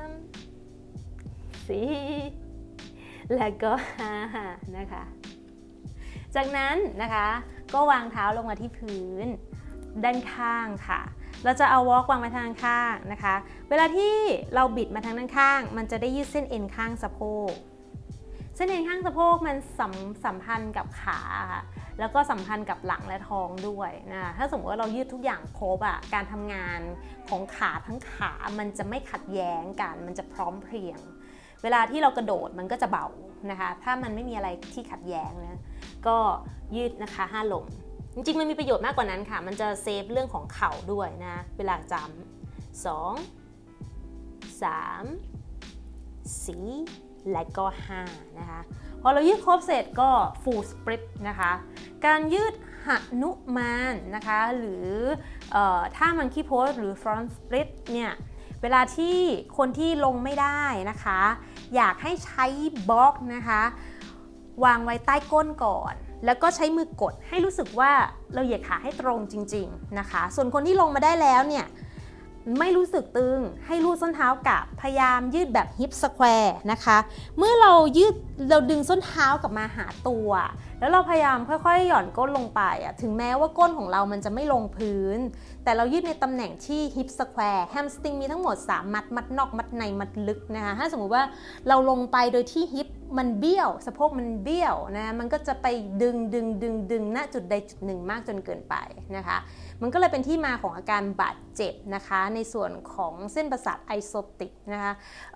3 4แล้วก็5นะคะจากนั้นนะคะก็วางเท้าลงมาที่พื้นด้านข้างค่ะเราจะเอาวอล์กวางมาทางข้างนะคะเวลาที่เราบิดมาทางด้านข้างมันจะได้ยืดเส้นเอ็นข้างสะโพกเส้นเอ็นข้างสะโพกมันสัมพันธ์กับขาค่ะแล้วก็สัมพันธ์กับหลังและท้องด้วยนะถ้าสมมติว่าเรายืดทุกอย่างครบอ่ะการทำงานของขาทั้งขามันจะไม่ขัดแย้งกันมันจะพร้อมเพรียงเวลาที่เรากระโดดมันก็จะเบานะคะถ้ามันไม่มีอะไรที่ขัดแย้งนะก็ยืดนะคะ5 ลมจริงๆมันมีประโยชน์มากกว่านั้นค่ะมันจะเซฟเรื่องของเข่าด้วยนะเวลาจำ2 3 4และก็5นะคะพอเรายืดครบเสร็จก็ full split นะคะการยืดหนุมานนะคะหรือท่า monkey pose หรือ front split เนี่ยเวลาที่คนที่ลงไม่ได้นะคะอยากให้ใช้บล็อกนะคะวางไว้ใต้ก้นก่อนแล้วก็ใช้มือกดให้รู้สึกว่าเราเหยียดขาให้ตรงจริงๆนะคะส่วนคนที่ลงมาได้แล้วเนี่ยไม่รู้สึกตึงให้ลูดส้นเท้ากลับพยายามยืดแบบฮิปสแควร์นะคะเมื่อเราดึงส้นเท้ากลับมาหาตัวแล้วเราพยายามค่อยๆหย่อนก้นลงไปถึงแม้ว่าก้นของเรามันจะไม่ลงพื้นแต่เรายืดในตำแหน่งที่ฮิปสแควร์แฮมสตริงมีทั้งหมด3มัดนอกมัดในมัดลึกนะคะถ้าสมมุติว่าเราลงไปโดยที่ฮิปมันเบี้ยวสะโพกมันเบี้ยวนะมันก็จะไปดึงณจุดใดจุดหนึ่งมากจนเกินไปนะคะมันก็เลยเป็นที่มาของอาการบาดเจ็บนะคะในส่วนของเส้นประสาทไอโซติกนะคะ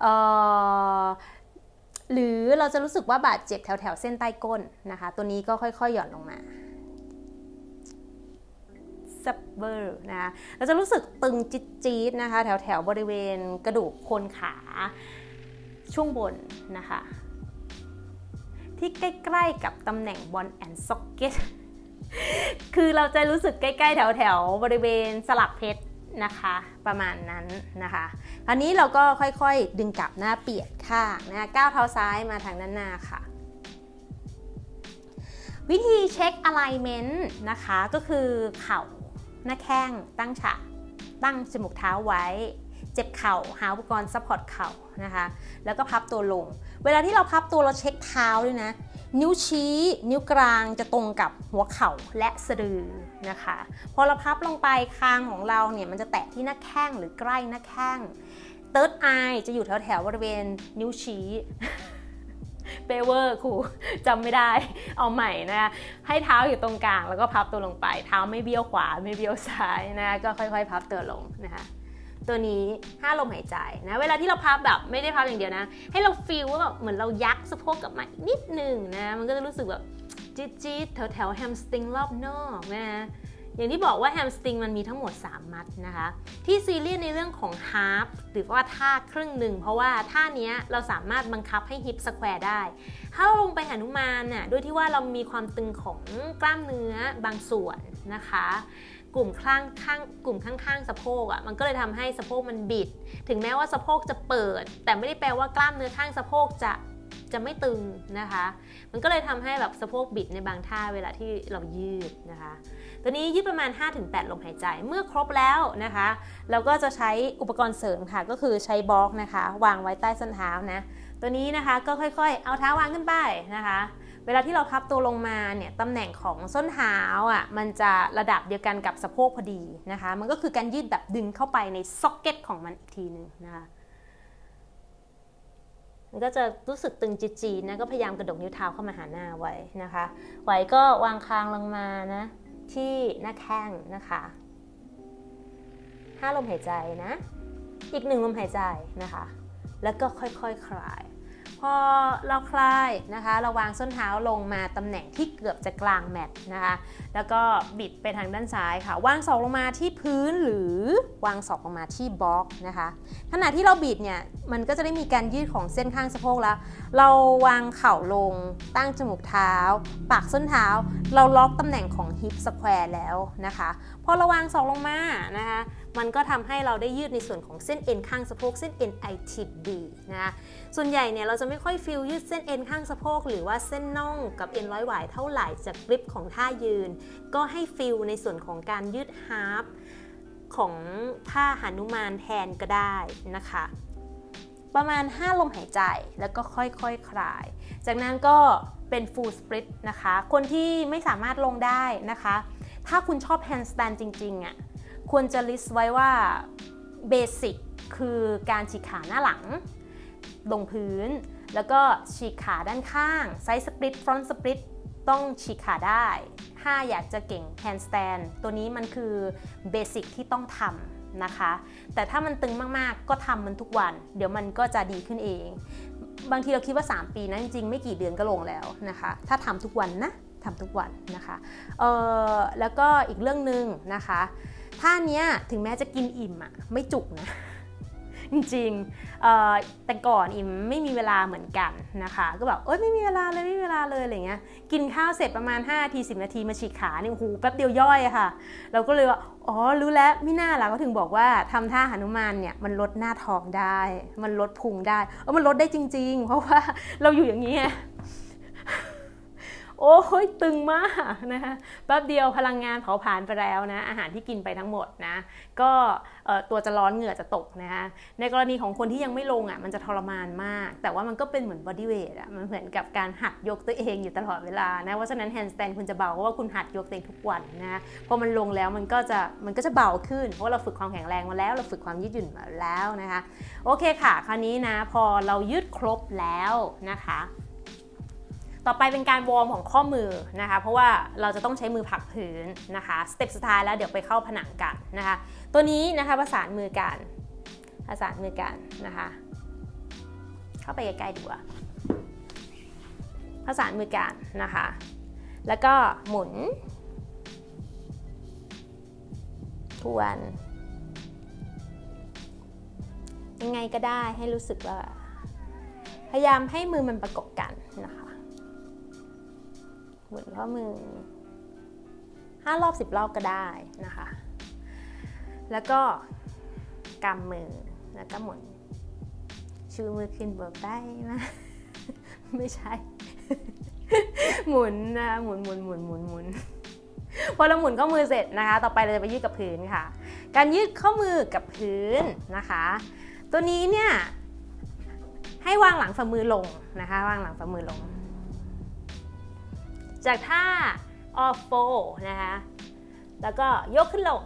หรือเราจะรู้สึกว่าบาดเจ็บแถวเส้นใต้ก้นนะคะตัวนี้ก็ค่อยๆหย่อนลงมาซับเบอร์นะคะเราจะรู้สึกตึงจี๊ดๆนะคะแถวบริเวณกระดูกโคนขาช่วงบนนะคะที่ใกล้ๆกับตำแหน่งบอลแอนด์ซ็อกเก็ตคือเราจะรู้สึกใกล้ๆแถวบริเวณสลักเพชรนะคะประมาณนั้นนะคะคราวนี้เราก็ค่อยๆดึงกลับหน้าเปียกข้างนะก้าวเท้าซ้ายมาทางด้านหน้าค่ะวิธีเช็ค alignment นะคะก็คือเข่าหน้าแข้งตั้งฉากตั้งจมูกเท้าไว้เจ็บเข่าหาอุปกรณ์ซัพพอร์ตเข่านะคะแล้วก็พับตัวลงเวลาที่เราพับตัวเราเช็คเท้าด้วยนะนิ้วชี้นิ้วกลางจะตรงกับหัวเข่าและสะดือนะคะพอเราพับลงไปคางของเราเนี่ยมันจะแตะที่หน้าแข้งหรือใกล้หน้าแข้ง Third eye จะอยู่แถวบริเวณนิ้วชี้เปเวอร์ครูจำไม่ได้เอาใหม่นะให้เท้าอยู่ตรงกลางแล้วก็พับตัวลงไปเท้าไม่เบี้ยวขวาไม่เบี้ยวซ้ายนะก็ค่อยๆพับตัวลงนะคะตัวนี้5 ลมหายใจนะเวลาที่เราพับแบบไม่ได้พับอย่างเดียวนะให้เราฟีลว่าแบบเหมือนเรายักสะโพกกลับมานิดนึงนะมันก็จะรู้สึกแบบจี๊ดแถวแฮมสตริงรอบนอกนะอย่างที่บอกว่าแฮมสตริงมันมีทั้งหมด3 มัดนะคะที่ซีเรียสในเรื่องของฮาร์ฟหรือว่าท่าครึ่งหนึ่งเพราะว่าท่านี้เราสามารถบังคับให้ฮิปสแควร์ได้ถ้าลงไปหนุมานน่ะด้วยที่ว่าเรามีความตึงของกล้ามเนื้อบางส่วนนะคะกลุ่มข้างๆสะโพกมันก็เลยทำให้สะโพกมันบิดถึงแม้ว่าสะโพกจะเปิดแต่ไม่ได้แปลว่ากล้ามเนื้อข้างสะโพกจะไม่ตึงนะคะมันก็เลยทำให้แบบสะโพกบิดในบางท่าเวลาที่เรายืดนะคะตัวนี้ยืดประมาณ 5-8 ลมหายใจเมื่อครบแล้วนะคะเราก็จะใช้อุปกรณ์เสริมค่ะก็คือใช้บล็อกนะคะวางไว้ใต้ส้นเท้านะตัวนี้นะคะก็ค่อยๆเอาเท้าวางขึ้นไปนะคะเวลาที่เราพับตัวลงมาเนี่ยตำแหน่งของส้นเท้ามันจะระดับเดียวกันกับสะโพกพอดีนะคะมันก็คือการยืดแบบดึงเข้าไปในซ็อกเก็ตของมันอีกทีนึงนะคะมันก็จะรู้สึกตึงจีๆนะก็พยายามกระดกนิ้วเท้าเข้ามาหาหน้าไว้นะคะไหวก็วางคางลงมานะที่หน้าแข้งนะคะ5 ลมหายใจนะอีก1 ลมหายใจนะคะแล้วก็ค่อยๆ คลายพอเราคลายนะคะเราวางส้นเท้าลงมาตำแหน่งที่เกือบจะกลางแมตนะคะแล้วก็บิดไปทางด้านซ้ายค่ะวางศอกลงมาที่พื้นหรือวางศอกลงมาที่บล็อกนะคะขณะที่เราบิดเนี่ยมันก็จะได้มีการยืดของเส้นข้างสะโพกแล้วเราวางเข่าลงตั้งจมูกเท้าปากส้นเท้าเราล็อกตำแหน่งของฮิปสแควร์แล้วนะคะพอเราวางศอกลงมานะคะมันก็ทำให้เราได้ยืดในส่วนของเส้นเอ็นข้างสะโพกเส้นเอ็น ITB นะคะส่วนใหญ่เนี่ยเราจะไม่ค่อยฟีลยืดเส้นเอ็นข้างสะโพกหรือว่าเส้นน่องกับเอ็นร้อยหวายเท่าไหร่จากกริปของท่ายืนก็ให้ฟีลในส่วนของการยืดฮาร์ฟของท่าหนุมานแทนก็ได้นะคะประมาณ5 ลมหายใจแล้วก็ค่อยๆ คลายจากนั้นก็เป็น full split นะคะคนที่ไม่สามารถลงได้นะคะถ้าคุณชอบ handstand จริงๆควรจะ list ไว้ว่า basic คือการฉีกขาหน้าหลังลงพื้นแล้วก็ฉีกขาด้านข้างไซส์สปลิตฟรอนต์สปลิตต้องฉีกขาได้ถ้าอยากจะเก่งแฮนด์สแตนตัวนี้มันคือเบสิกที่ต้องทำนะคะแต่ถ้ามันตึงมากๆก็ทำมันทุกวันเดี๋ยวมันก็จะดีขึ้นเองบางทีเราคิดว่า3ปีนะจริงๆไม่กี่เดือนก็ลงแล้วนะคะถ้าทำทุกวันนะทำทุกวันนะคะแล้วก็อีกเรื่องหนึ่งนะคะท่านี้ถึงแม้จะกินอิ่มอะไม่จุกนะจริงๆแต่ก่อนอิ่มไม่มีเวลาเหมือนกันนะคะก็แบบไม่มีเวลาเลยไม่มีเวลาเลยอะไรเงี้ยกินข้าวเสร็จประมาณ5 นาที10 นาทีมาฉีกขาเนี่ยโอ้โหแป๊บเดียวย่อยอะค่ะเราก็เลยว่าอ๋อรู้แล้วไม่น่าล่ะก็ถึงบอกว่าทำท่าหนุมานเนี่ยมันลดหน้าท้องได้มันลดพุงได้มันลดได้จริงๆเพราะว่าเราอยู่อย่างนี้โอ้ยตึงมากนะคะแป๊บเดียวพลังงานเผาผลาญไปแล้วนะอาหารที่กินไปทั้งหมดนะก็ตัวจะร้อนเหงื่อจะตกนะคะในกรณีของคนที่ยังไม่ลงมันจะทรมานมากแต่ว่ามันก็เป็นเหมือนบอดี้เวทมันเหมือนกับการหัดยกตัวเองอยู่ตลอดเวลานะเพราะฉะนั้นแฮนด์สแตนคุณจะเบาเพราะว่าคุณหัดยกตัวเองทุกวันนะพอมันลงแล้วมันก็จะเบาขึ้นเพราะเราฝึกความแข็งแรงมาแล้วเราฝึกความยืดหยุ่นมาแล้วนะคะโอเคค่ะคราวนี้นะพอเรายืดครบแล้วนะคะต่อไปเป็นการวอร์มของข้อมือนะคะเพราะว่าเราจะต้องใช้มือผลักพื้นนะคะสเต็ปสุดท้ายแล้วเดี๋ยวไปเข้าผนังกันนะคะตัวนี้นะคะประสานมือกันนะคะเข้าไปใกล้ๆดีกว่าประสานมือกันนะคะแล้วก็หมุนทวนยังไงก็ได้ให้รู้สึกว่าพยายามให้มือมันประกบกันนะคะหมุนข้อมือ5 รอบ10 รอบก็ได้นะคะแล้วก็กำมือแล้วก็หมุนชูมือขึ้นเบิกได้ไหมไม่ใช่หมุนนะหมุนพอเราหมุนข้อมือเสร็จนะคะต่อไปเราจะไปยืดกับพื้นค่ะการยืดข้อมือกับพื้นนะคะตัวนี้เนี่ยให้วางหลังฝ่ามือลงนะคะวางหลังฝ่ามือลงจากท่า off fold นะคะแล้วก็ยกขึ้นลง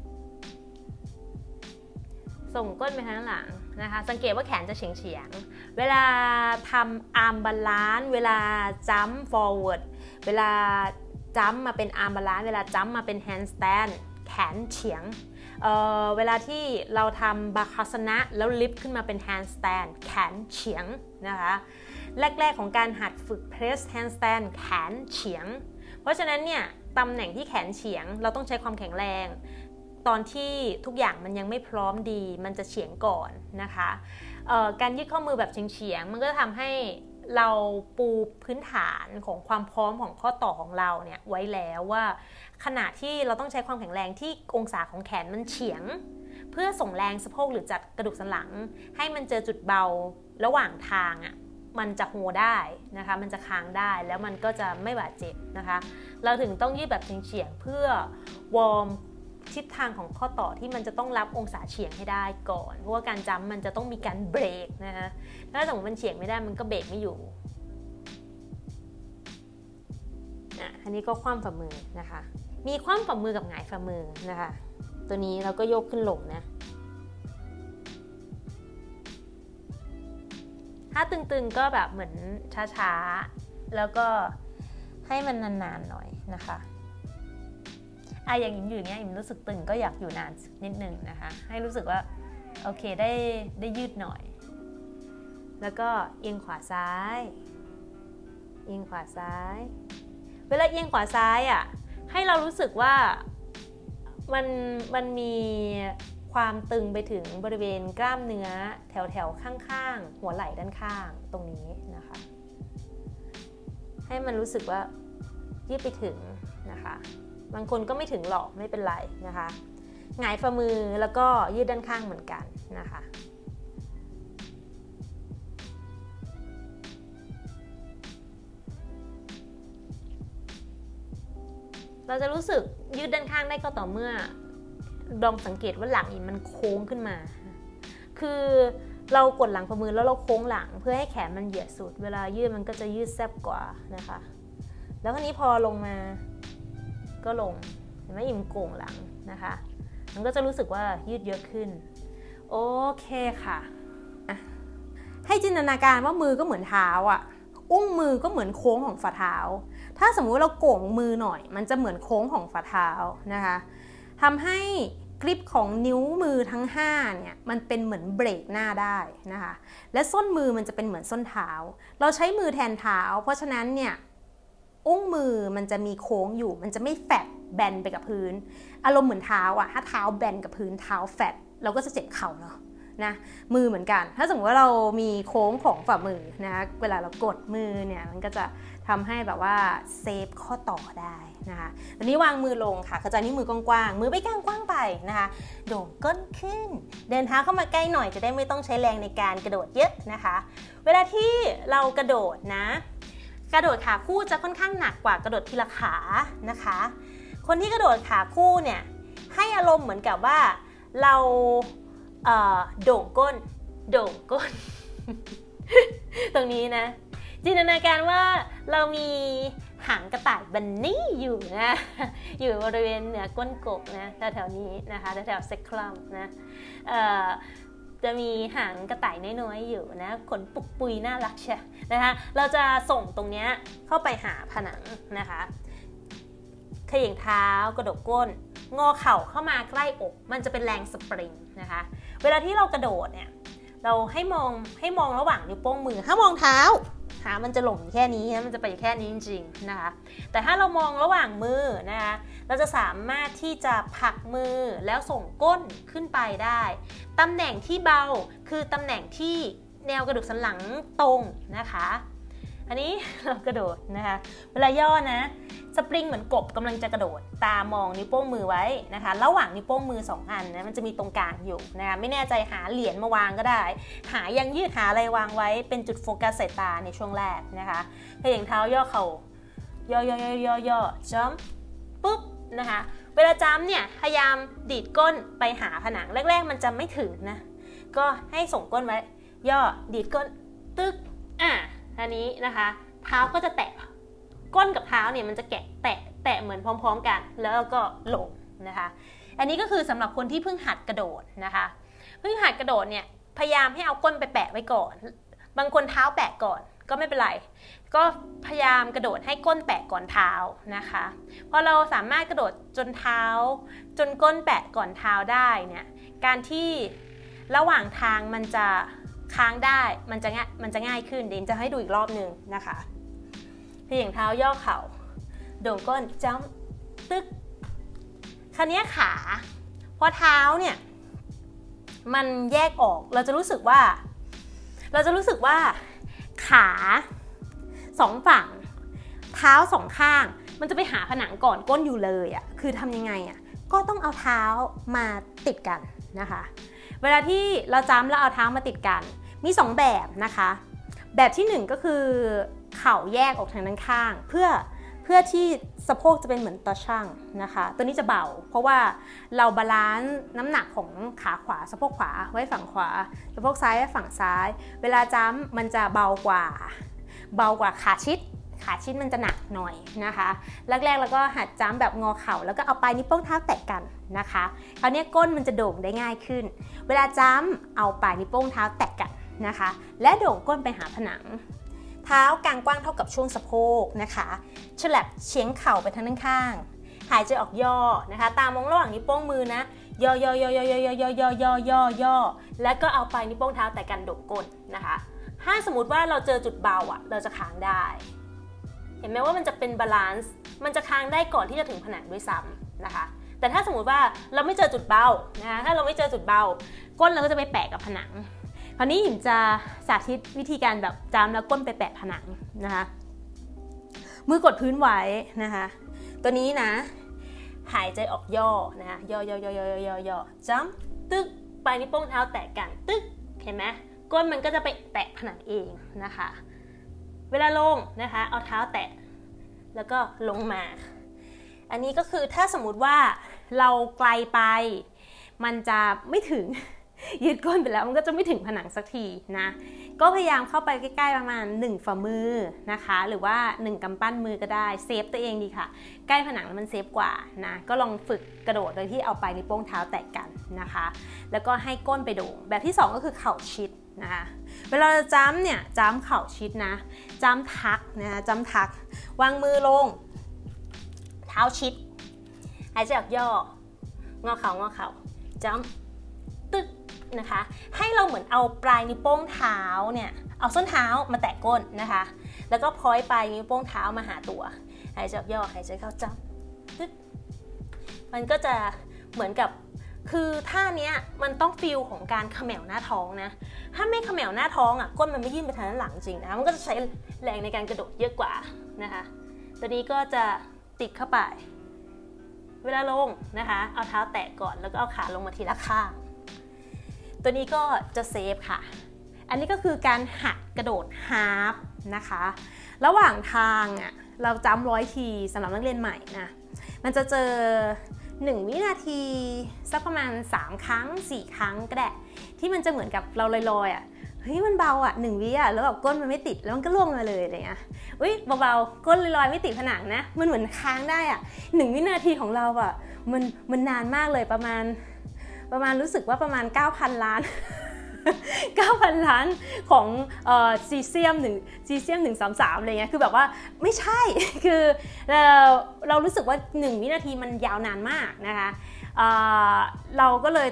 ส่งก้นไปทางหลังนะคะสังเกตว่าแขนจะเฉียงเวลาทำ arm balance เวลา jump forward เวลา jump มาเป็น arm balance เวลา jump มาเป็น handstand แขนเฉียงเวลาที่เราทำบาคาสนะแล้วลิฟต์ขึ้นมาเป็น handstand แขนเฉียงนะคะแรกๆของการหัดฝึก press handstand แขนเฉียงเพราะฉะนั้นเนี่ยตำแหน่งที่แขนเฉียงเราต้องใช้ความแข็งแรงตอนที่ทุกอย่างมันยังไม่พร้อมดีมันจะเฉียงก่อนนะคะการยืดข้อมือแบบเฉียงมันก็ทำให้เราปูพื้นฐานของความพร้อมของข้อต่อของเราเนี่ยไว้แล้วว่าขณะที่เราต้องใช้ความแข็งแรงที่องศาของแขนมันเฉียงเพื่อส่งแรงสะโพกหรือจัดกระดูกสันหลังให้มันเจอจุดเบาระหว่างทางมันจะโฮได้นะคะมันจะค้างได้แล้วมันก็จะไม่บาดเจ็บนะคะเราถึงต้องยืดแบบเฉียงเพื่อวอร์มทิศทางของข้อต่อที่มันจะต้องรับองศาเฉียงให้ได้ก่อนเพราะว่าการจัมป์มันจะต้องมีการเบรกนะคะถ้าสมมติมันเฉียงไม่ได้มันก็เบรกไม่อยู่อันนี้ก็คว่ำฝ่ามือนะคะมีคว่ำฝ่ามือกับหงายฝ่ามือนะคะตัวนี้เราก็ยกขึ้นลงนะถ้าตึงๆก็แบบเหมือนช้าๆแล้วก็ให้มันนานๆหน่อยนะคะอย่างอิ่มอยู่เนี้ยอิ่มรู้สึกตึงก็อยากอยู่นานนิดนึงนะคะให้รู้สึกว่าโอเคได้ยืดหน่อยแล้วก็เอียงขวาซ้ายเอียงขวาซ้ายเวลาเอียงขวาซ้ายให้เรารู้สึกว่ามันมีความตึงไปถึงบริเวณกล้ามเนื้อแถวๆข้างๆหัวไหล่ด้านข้างตรงนี้นะคะให้มันรู้สึกว่ายืดไปถึงนะคะบางคนก็ไม่ถึงหรอกไม่เป็นไรนะคะหงายฝ่ามือแล้วก็ยืดด้านข้างเหมือนกันนะคะเราจะรู้สึกยืดด้านข้างได้ก็ต่อเมื่อลองสังเกตว่าหลังอิ่มมันโค้งขึ้นมาคือเรากดหลังฝ่ามือแล้วเราโค้งหลังเพื่อให้แขนมันเหยียดสุดเวลายืดมันก็จะยืดแซ่บกว่านะคะแล้วคราวนี้พอลงมาก็ลงเห็นไหมอิ่มโก่งหลังนะคะมันก็จะรู้สึกว่ายืดเยอะขึ้นโอเคค่ะให้ให้จินตนาการว่ามือก็เหมือนเท้าอ่ะอุ้งมือก็เหมือนโค้งของฝ่าเท้าถ้าสมมุติเราโก่งมือหน่อยมันจะเหมือนโค้งของฝ่าเท้านะคะทำให้กริปของนิ้วมือทั้ง5เนี่ยมันเป็นเหมือนเบรกหน้าได้นะคะและส้นมือมันจะเป็นเหมือนส้นเท้าเราใช้มือแทนเท้าเพราะฉะนั้นเนี่ยอุ้งมือมันจะมีโค้งอยู่มันจะไม่แฟดแบนไปกับพื้นอารมณ์เหมือนเท้าอ่ะถ้าเท้าแบนกับพื้นเท้าแฟดเราก็จะเจ็บเข่าเนาะนะมือเหมือนกันถ้าสมมติว่าเรามีโค้งของฝ่ามือนะคะเวลาเรากดมือเนี่ยมันก็จะทำให้แบบว่าเซฟข้อต่อได้นะคะตอนนี้วางมือลงค่ะกระจายนิ้วมือกว้างๆมือไปกว้างๆไปนะคะโด่งก้นขึ้นเดินเท้าเข้ามาใกล้หน่อยจะได้ไม่ต้องใช้แรงในการกระโดดเยอะนะคะเวลาที่เรากระโดดนะกระโดดขาคู่จะค่อนข้างหนักกว่ากระโดดทีละขานะคะคนที่กระโดดขาคู่เนี่ยให้อารมณ์เหมือนกับว่าเราโด่งก้นโด่งก้น ตรงนี้นะจินตนาการว่าเรามีหางกระต่ายบันนี่อยู่นะอยู่บริเวณเหนือก้นกบนะแถวๆนี้นะคะแถวๆเซคลัมนะจะมีหางกระต่ายน้อยๆอยู่นะขนปุกปุยน่ารักใช่นะคะเราจะส่งตรงนี้เข้าไปหาผนังนะคะเขย่งเท้ากระดกก้นงอเข่าเข้ามาใกล้อกมันจะเป็นแรงสปริงนะคะเวลาที่เรากระโดดเนี่ยเราให้มองระหว่างนิ้วโป้งมือถ้ามองเท้ามันจะหล่นแค่นี้นะมันจะไปแค่นี้จริงๆนะคะแต่ถ้าเรามองระหว่างมือนะคะเราจะสามารถที่จะผลักมือแล้วส่งก้นขึ้นไปได้ตำแหน่งที่เบาคือตำแหน่งที่แนวกระดูกสันหลังตรงนะคะอันนี้เรากระโดดนะคะเวลาย่อนะสปริงเหมือนกบกำลังจะกระโดดตามองนิ้วโป้งมือไว้นะคะระหว่างนิ้วโป้งมือ2อันนะมันจะมีตรงกลางอยู่นะคะไม่แน่ใจหาเหรียญมาวางก็ได้หายางยืดหาอะไรวางไว้เป็นจุดโฟกัสสายตาในช่วงแรกนะคะเขย่งเท้าย่อเข่าย่อจัมป์ปุ๊บนะคะเวลาจัมป์เนี่ยพยายามดีดก้นไปหาผนังแรกๆมันจะไม่ถึงนะก็ให้ส่งก้นไว้ย่อดีดก้นตึ๊กอันนี้นะคะเท้าก็จะแตะก้นกับเท้าเนี่ยมันจะแตะเหมือนพร้อมๆกันแล้วก็ลงนะคะอันนี้ก็คือสำหรับคนที่เพิ่งหัดกระโดดนะคะเพิ่งหัดกระโดดเนี่ยพยายามให้เอาก้นไปแปะไว้ก่อนบางคนเท้าแปะก่อนก็ไม่เป็นไรก็พยายามกระโดดให้ก้นแปะก่อนเท้านะคะพอเราสามารถกระโดดจนเท้าจนก้นแปะก่อนเท้าได้เนี่ยการที่ระหว่างทางมันจะค้างได้มันจะง่ายขึ้นเดี๋ยวจะให้ดูอีกรอบนึงนะคะเขย่งเท้าย่อเข่าโด่งก้นจัมป์ตึ๊กคราวนี้ขาพอเท้าเนี่ยมันแยกออกเราจะรู้สึกว่าขา2ฝั่งเท้า2ข้างมันจะไปหาผนังก่อนก้นอยู่เลยอ่ะคือทำยังไงอ่ะก็ต้องเอาเท้ามาติดกันนะคะเวลาที่เราจัมป์แล้วเอาเท้ามาติดกันมี2แบบนะคะแบบที่1ก็คือเข่าแยกออกทางด้านข้างเพื่อที่สะโพกจะเป็นเหมือนตาช่างนะคะตัวนี้จะเบาเพราะว่าเราบาลานซ์น้ำหนักของขาขวาสะโพกขวาไว้ฝั่งขวาสะโพกซ้ายไว้ฝั่งซ้ายเวลาจัมป์มันจะเบากว่าขาชิดมันจะหนักหน่อยนะคะแรกๆแล้วก็หัดจัมป์แบบงอเข่าแล้วก็เอาปลายนิ้วโป้งเท้าแตะกันนะคะคราวนี้ก้นมันจะโด่งได้ง่ายขึ้นเวลาจัมป์เอาปลายนิ้วโป้งเท้าแตะกันนะคะและโด่งก้นไปหาผนังเท้ากางกว้างเท่ากับช่วงสะโพกนะคะฉลับเฉียงเข่าไปทางด้านข้างหายใจออกย่อนะคะตามองระหว่างนิ้วโป้งมือนะย่อแล้วก็เอาปลายนิ้วโป้งเท้าแตะกันโด่งก้นนะคะถ้าสมมติว่าเราเจอจุดเบาอ่ะเราจะค้างได้เห็นไหมว่ามันจะเป็นบาลานซ์มันจะค้างได้ก่อนที่จะถึงผนังด้วยซ้ำนะคะแต่ถ้าสมมติว่าเราไม่เจอจุดเบานะคะถ้าเราไม่เจอจุดเบาก้นเราก็จะไปแปะกับผนังคราวนี้หญิงจะสาธิตวิธีการแบบจัมป์แล้วก้นไปแปะผนังนะคะมือกดพื้นไว้นะคะตัวนี้นะหายใจออกย่อนะคะย่อจัมป์ตึ๊กปลายนิ้วโป้งเท้าแตะกันตึ๊กเห็นไหมก้นมันก็จะไปแตะผนังเองนะคะเวลาลงนะคะเอาเท้าแตะแล้วก็ลงมาอันนี้ก็คือถ้าสมมุติว่าเราไกลไปมันจะไม่ถึงยืดก้นไปแล้วมันก็จะไม่ถึงผนังสักทีนะก็พยายามเข้าไปใกล้ๆประมาณ1ฝ่ามือนะคะหรือว่า1กำปั้นมือก็ได้เซฟตัวเองดีค่ะใกล้ผนังแล้วมันเซฟกว่านะก็ลองฝึกกระโดดโดยที่เอาปลายนิ้วโป้งเท้าแตะกันนะคะแล้วก็ให้ก้นไปโด่งแบบที่2ก็คือเข่าชิดนะคะเวลาเราจ้ำเนี่ยจ้ำเข่าชิดนะจ้ำทักนะคะจ้ำทักวางมือลงเท้าชิดหายใจออกย่องอเข่างอเข่าจ้ำตึ๊กนะคะให้เราเหมือนเอาปลายนิ้วโป้งเท้าเนี่ยเอาส้นเท้ามาแตะก้นนะคะแล้วก็พอยปลายนิ้วโป้งเท้ามาหาตัวหายใจออกย่อหายใจเข้าจ้ำตึ๊กมันก็จะเหมือนกับคือท่านี้มันต้องฟีลของการเขม่าหน้าท้องนะถ้าไม่เขม่าหน้าท้องอ่ะก้นมันไม่ยื่นไปทางด้านหลังจริงนะมันก็จะใช้แรงในการกระโดดเยอะกว่านะคะตัวนี้ก็จะติดเข้าไปเวลาลงนะคะเอาเท้าแตะก่อนแล้วก็เอาขาลงมาทีละข้างตัวนี้ก็จะเซฟค่ะอันนี้ก็คือการหัดกระโดดฮาล์ฟนะคะระหว่างทางอ่ะเราจำ100 ทีสำหรับนักเรียนใหม่นะมันจะเจอ1 วินาทีสักประมาณ3 ครั้ง 4 ครั้งก็ได้ที่มันจะเหมือนกับเราลอยๆอ่ะเฮ้ยมันเบาอ่ะ1 วิอ่ะแล้วแบบก้นมันไม่ติดแล้วมันก็ล่วงมาเลยอะไรเงี้ยอุ้ยเบาๆก้นลอยๆไม่ติดผนังนะมันเหมือนค้างได้อ่ะ1 วินาทีของเราอ่ะมันนานมากเลยประมาณรู้สึกว่าประมาณ 9,000 ล้าน 9,000 ล้านของซีเซียม133อะไรเงี้ยคือแบบว่าไม่ใช่ คือเรารู้สึกว่า1 วินาทีมันยาวนานมากนะคะเราก็เลย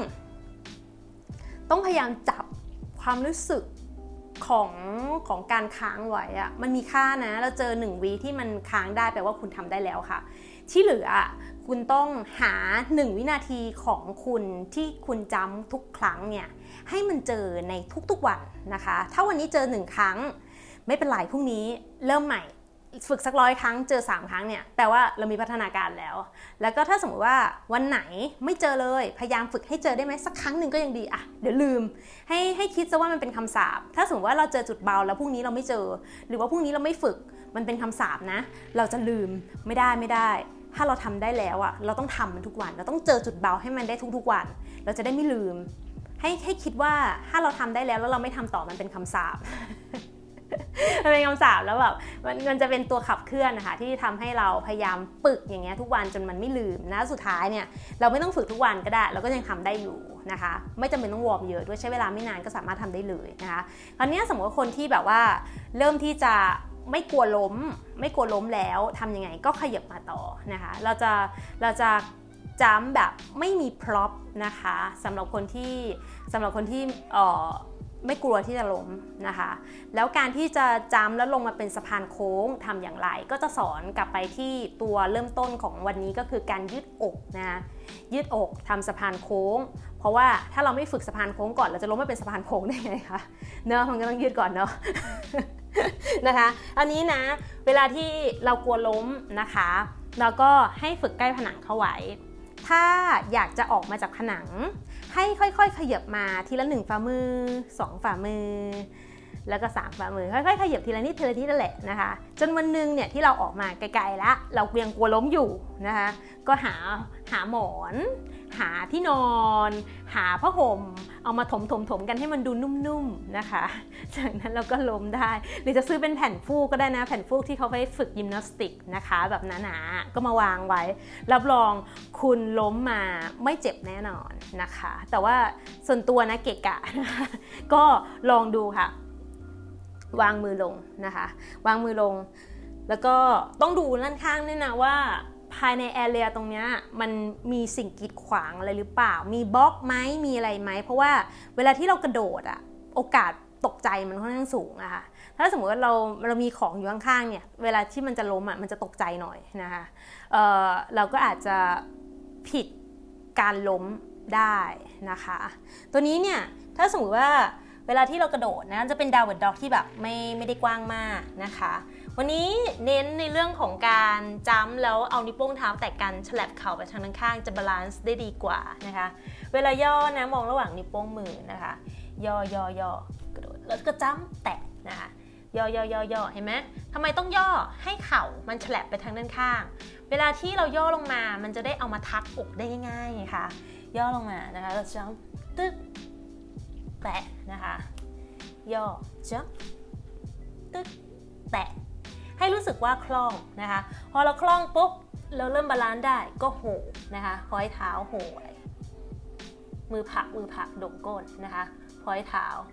ต้องพยายามจับความรู้สึกของการค้างไว้อะมันมีค่านะเราเจอ1 วิที่มันค้างได้แปลว่าคุณทำได้แล้วค่ะที่เหลือคุณต้องหา1 วินาทีของคุณที่คุณจำทุกครั้งเนี่ยให้มันเจอในทุกๆวันนะคะถ้าวันนี้เจอ1 ครั้งไม่เป็นไรพรุ่งนี้เริ่มใหม่ฝึกสัก100 ครั้งเจอ3 ครั้งเนี่ยแปลว่าเรามีพัฒนาการแล้วก็ถ้าสมมติว่าวันไหนไม่เจอเลยพยายามฝึกให้เจอได้ไหมสักครั้งหนึ่งก็ยังดีอ่ะเดี๋ยวลืมให้คิดซะว่ามันเป็นคำสาปถ้าสมมติว่าเราเจอจุดเบาแล้วพรุ่งนี้เราไม่เจอหรือว่าพรุ่งนี้เราไม่ฝึกมันเป็นคำสาปนะเราจะลืมไม่ได้ถ้าเราทำได้แล้วอ่ะเราต้องทำมันทุกวันเราต้องเจอจุดเบาให้มันได้ทุกๆวันเราจะได้ไม่ลืมให้คิดว่าถ้าเราทำได้แล้วเราไม่ทำต่อมันเป็นคำสาป มันเป็นคำสาปแล้วแบบมันจะเป็นตัวขับเคลื่อนนะคะที่ทำให้เราพยายามฝึกอย่างเงี้ยทุกวันจนมันไม่ลืมนะสุดท้ายเนี่ยเราไม่ต้องฝึกทุกวันก็ได้เราก็ยังทำได้อยู่นะคะไม่จำเป็นต้องวอร์มเยอะด้วยใช้เวลาไม่นานก็สามารถทำได้เลยนะคะคราวนี้สมมติว่าคนที่แบบว่าเริ่มที่จะไม่กลัวล้มแล้วทำยังไงก็ขยับมาต่อนะคะเราจะจ้ำแบบไม่มีพร็อพนะคะสำหรับคนที่ไม่กลัวที่จะล้มนะคะแล้วการที่จะจ้ำแล้วลงมาเป็นสะพานโค้งทำอย่างไรก็จะสอนกลับไปที่ตัวเริ่มต้นของวันนี้ก็คือการยืดอกนะยืดอกทำสะพานโค้งเพราะว่าถ้าเราไม่ฝึกสะพานโค้งก่อนเราจะล้มไม่เป็นสะพานโค้งได้ไงคะเนอะมันก็ต้องยืดก่อนเนอะ นะคะอันนี้นะเวลาที่เรากลัวล้มนะคะเราก็ให้ฝึกใกล้ผนังเข้าไว้ถ้าอยากจะออกมาจากผนังให้ค่อยๆขยับมาทีละ1 ฝ่ามือ2 ฝ่ามือแล้วก็3 ฝ่ามือค่อยๆขยับทีละนิดนั่นแหละนะคะจนวันนึงเนี่ยที่เราออกมาไกลๆแล้วเรายังกลัวล้มอยู่นะคะก็หาหมอนหาที่นอนหาผ้าห่มเอามาถมกันให้มันดูนุ่มๆนะคะจากนั้นเราก็ล้มได้หรือจะซื้อเป็นแผ่นฟูกก็ได้นะแผ่นฟูกที่เขาไปฝึกยิมนาสติกนะคะแบบหนาๆก็มาวางไว้รับรองคุณล้มมาไม่เจ็บแน่นอนนะคะแต่ว่าส่วนตัวนะเกะกะนะคะก็ลองดูค่ะวางมือลงนะคะวางมือลงแล้วก็ต้องดูด้านข้างด้วยนะว่าภายในแอเรียตรงนี้มันมีสิ่งกีดขวางอะไรหรือเปล่ามีบล็อกไหมมีอะไรไหมเพราะว่าเวลาที่เรากระโดดอะโอกาสตกใจมันค่อนข้างสูงอะค่ะถ้าสมมติว่าเรามีของอยู่ข้างๆเนี่ยเวลาที่มันจะล้มอะมันจะตกใจหน่อยนะคะเราก็อาจจะผิดการล้มได้นะคะตัวนี้เนี่ยถ้าสมมติว่าเวลาที่เรากระโดดนะจะเป็นดาวเวิร์ดด็อกที่แบบไม่ได้กว้างมากนะคะวันนี้เน้นในเรื่องของการจัมป์แล้วเอานิ้วโป้งเท้าแตะกันฉลับเข่าไปทางด้านข้างจะบาลานซ์ได้ดีกว่านะคะเวลาย่อนะมองระหว่างนิ้วโป้งมือนะคะย่อกระโดดแล้วก็จัมป์แตะนะคะย่อเห็นไหมทำไมต้องย่อให้เข่ามันฉลับไปทางด้านข้างเวลาที่เราย่อลงมามันจะได้เอามาทับอกได้ง่ายๆไงคะย่อลงมานะคะแล้วจัมป์ตึ๊กแตะนะคะย่อจัมป์ตึ๊กแตะให้รู้สึกว่าคล่องนะคะพอเราคล่องปุ๊บเราเริ่มบาลานซ์ได้ก็โหนะคะพอยเท้าโหมือผลักดงก้นนะคะพอยเท้า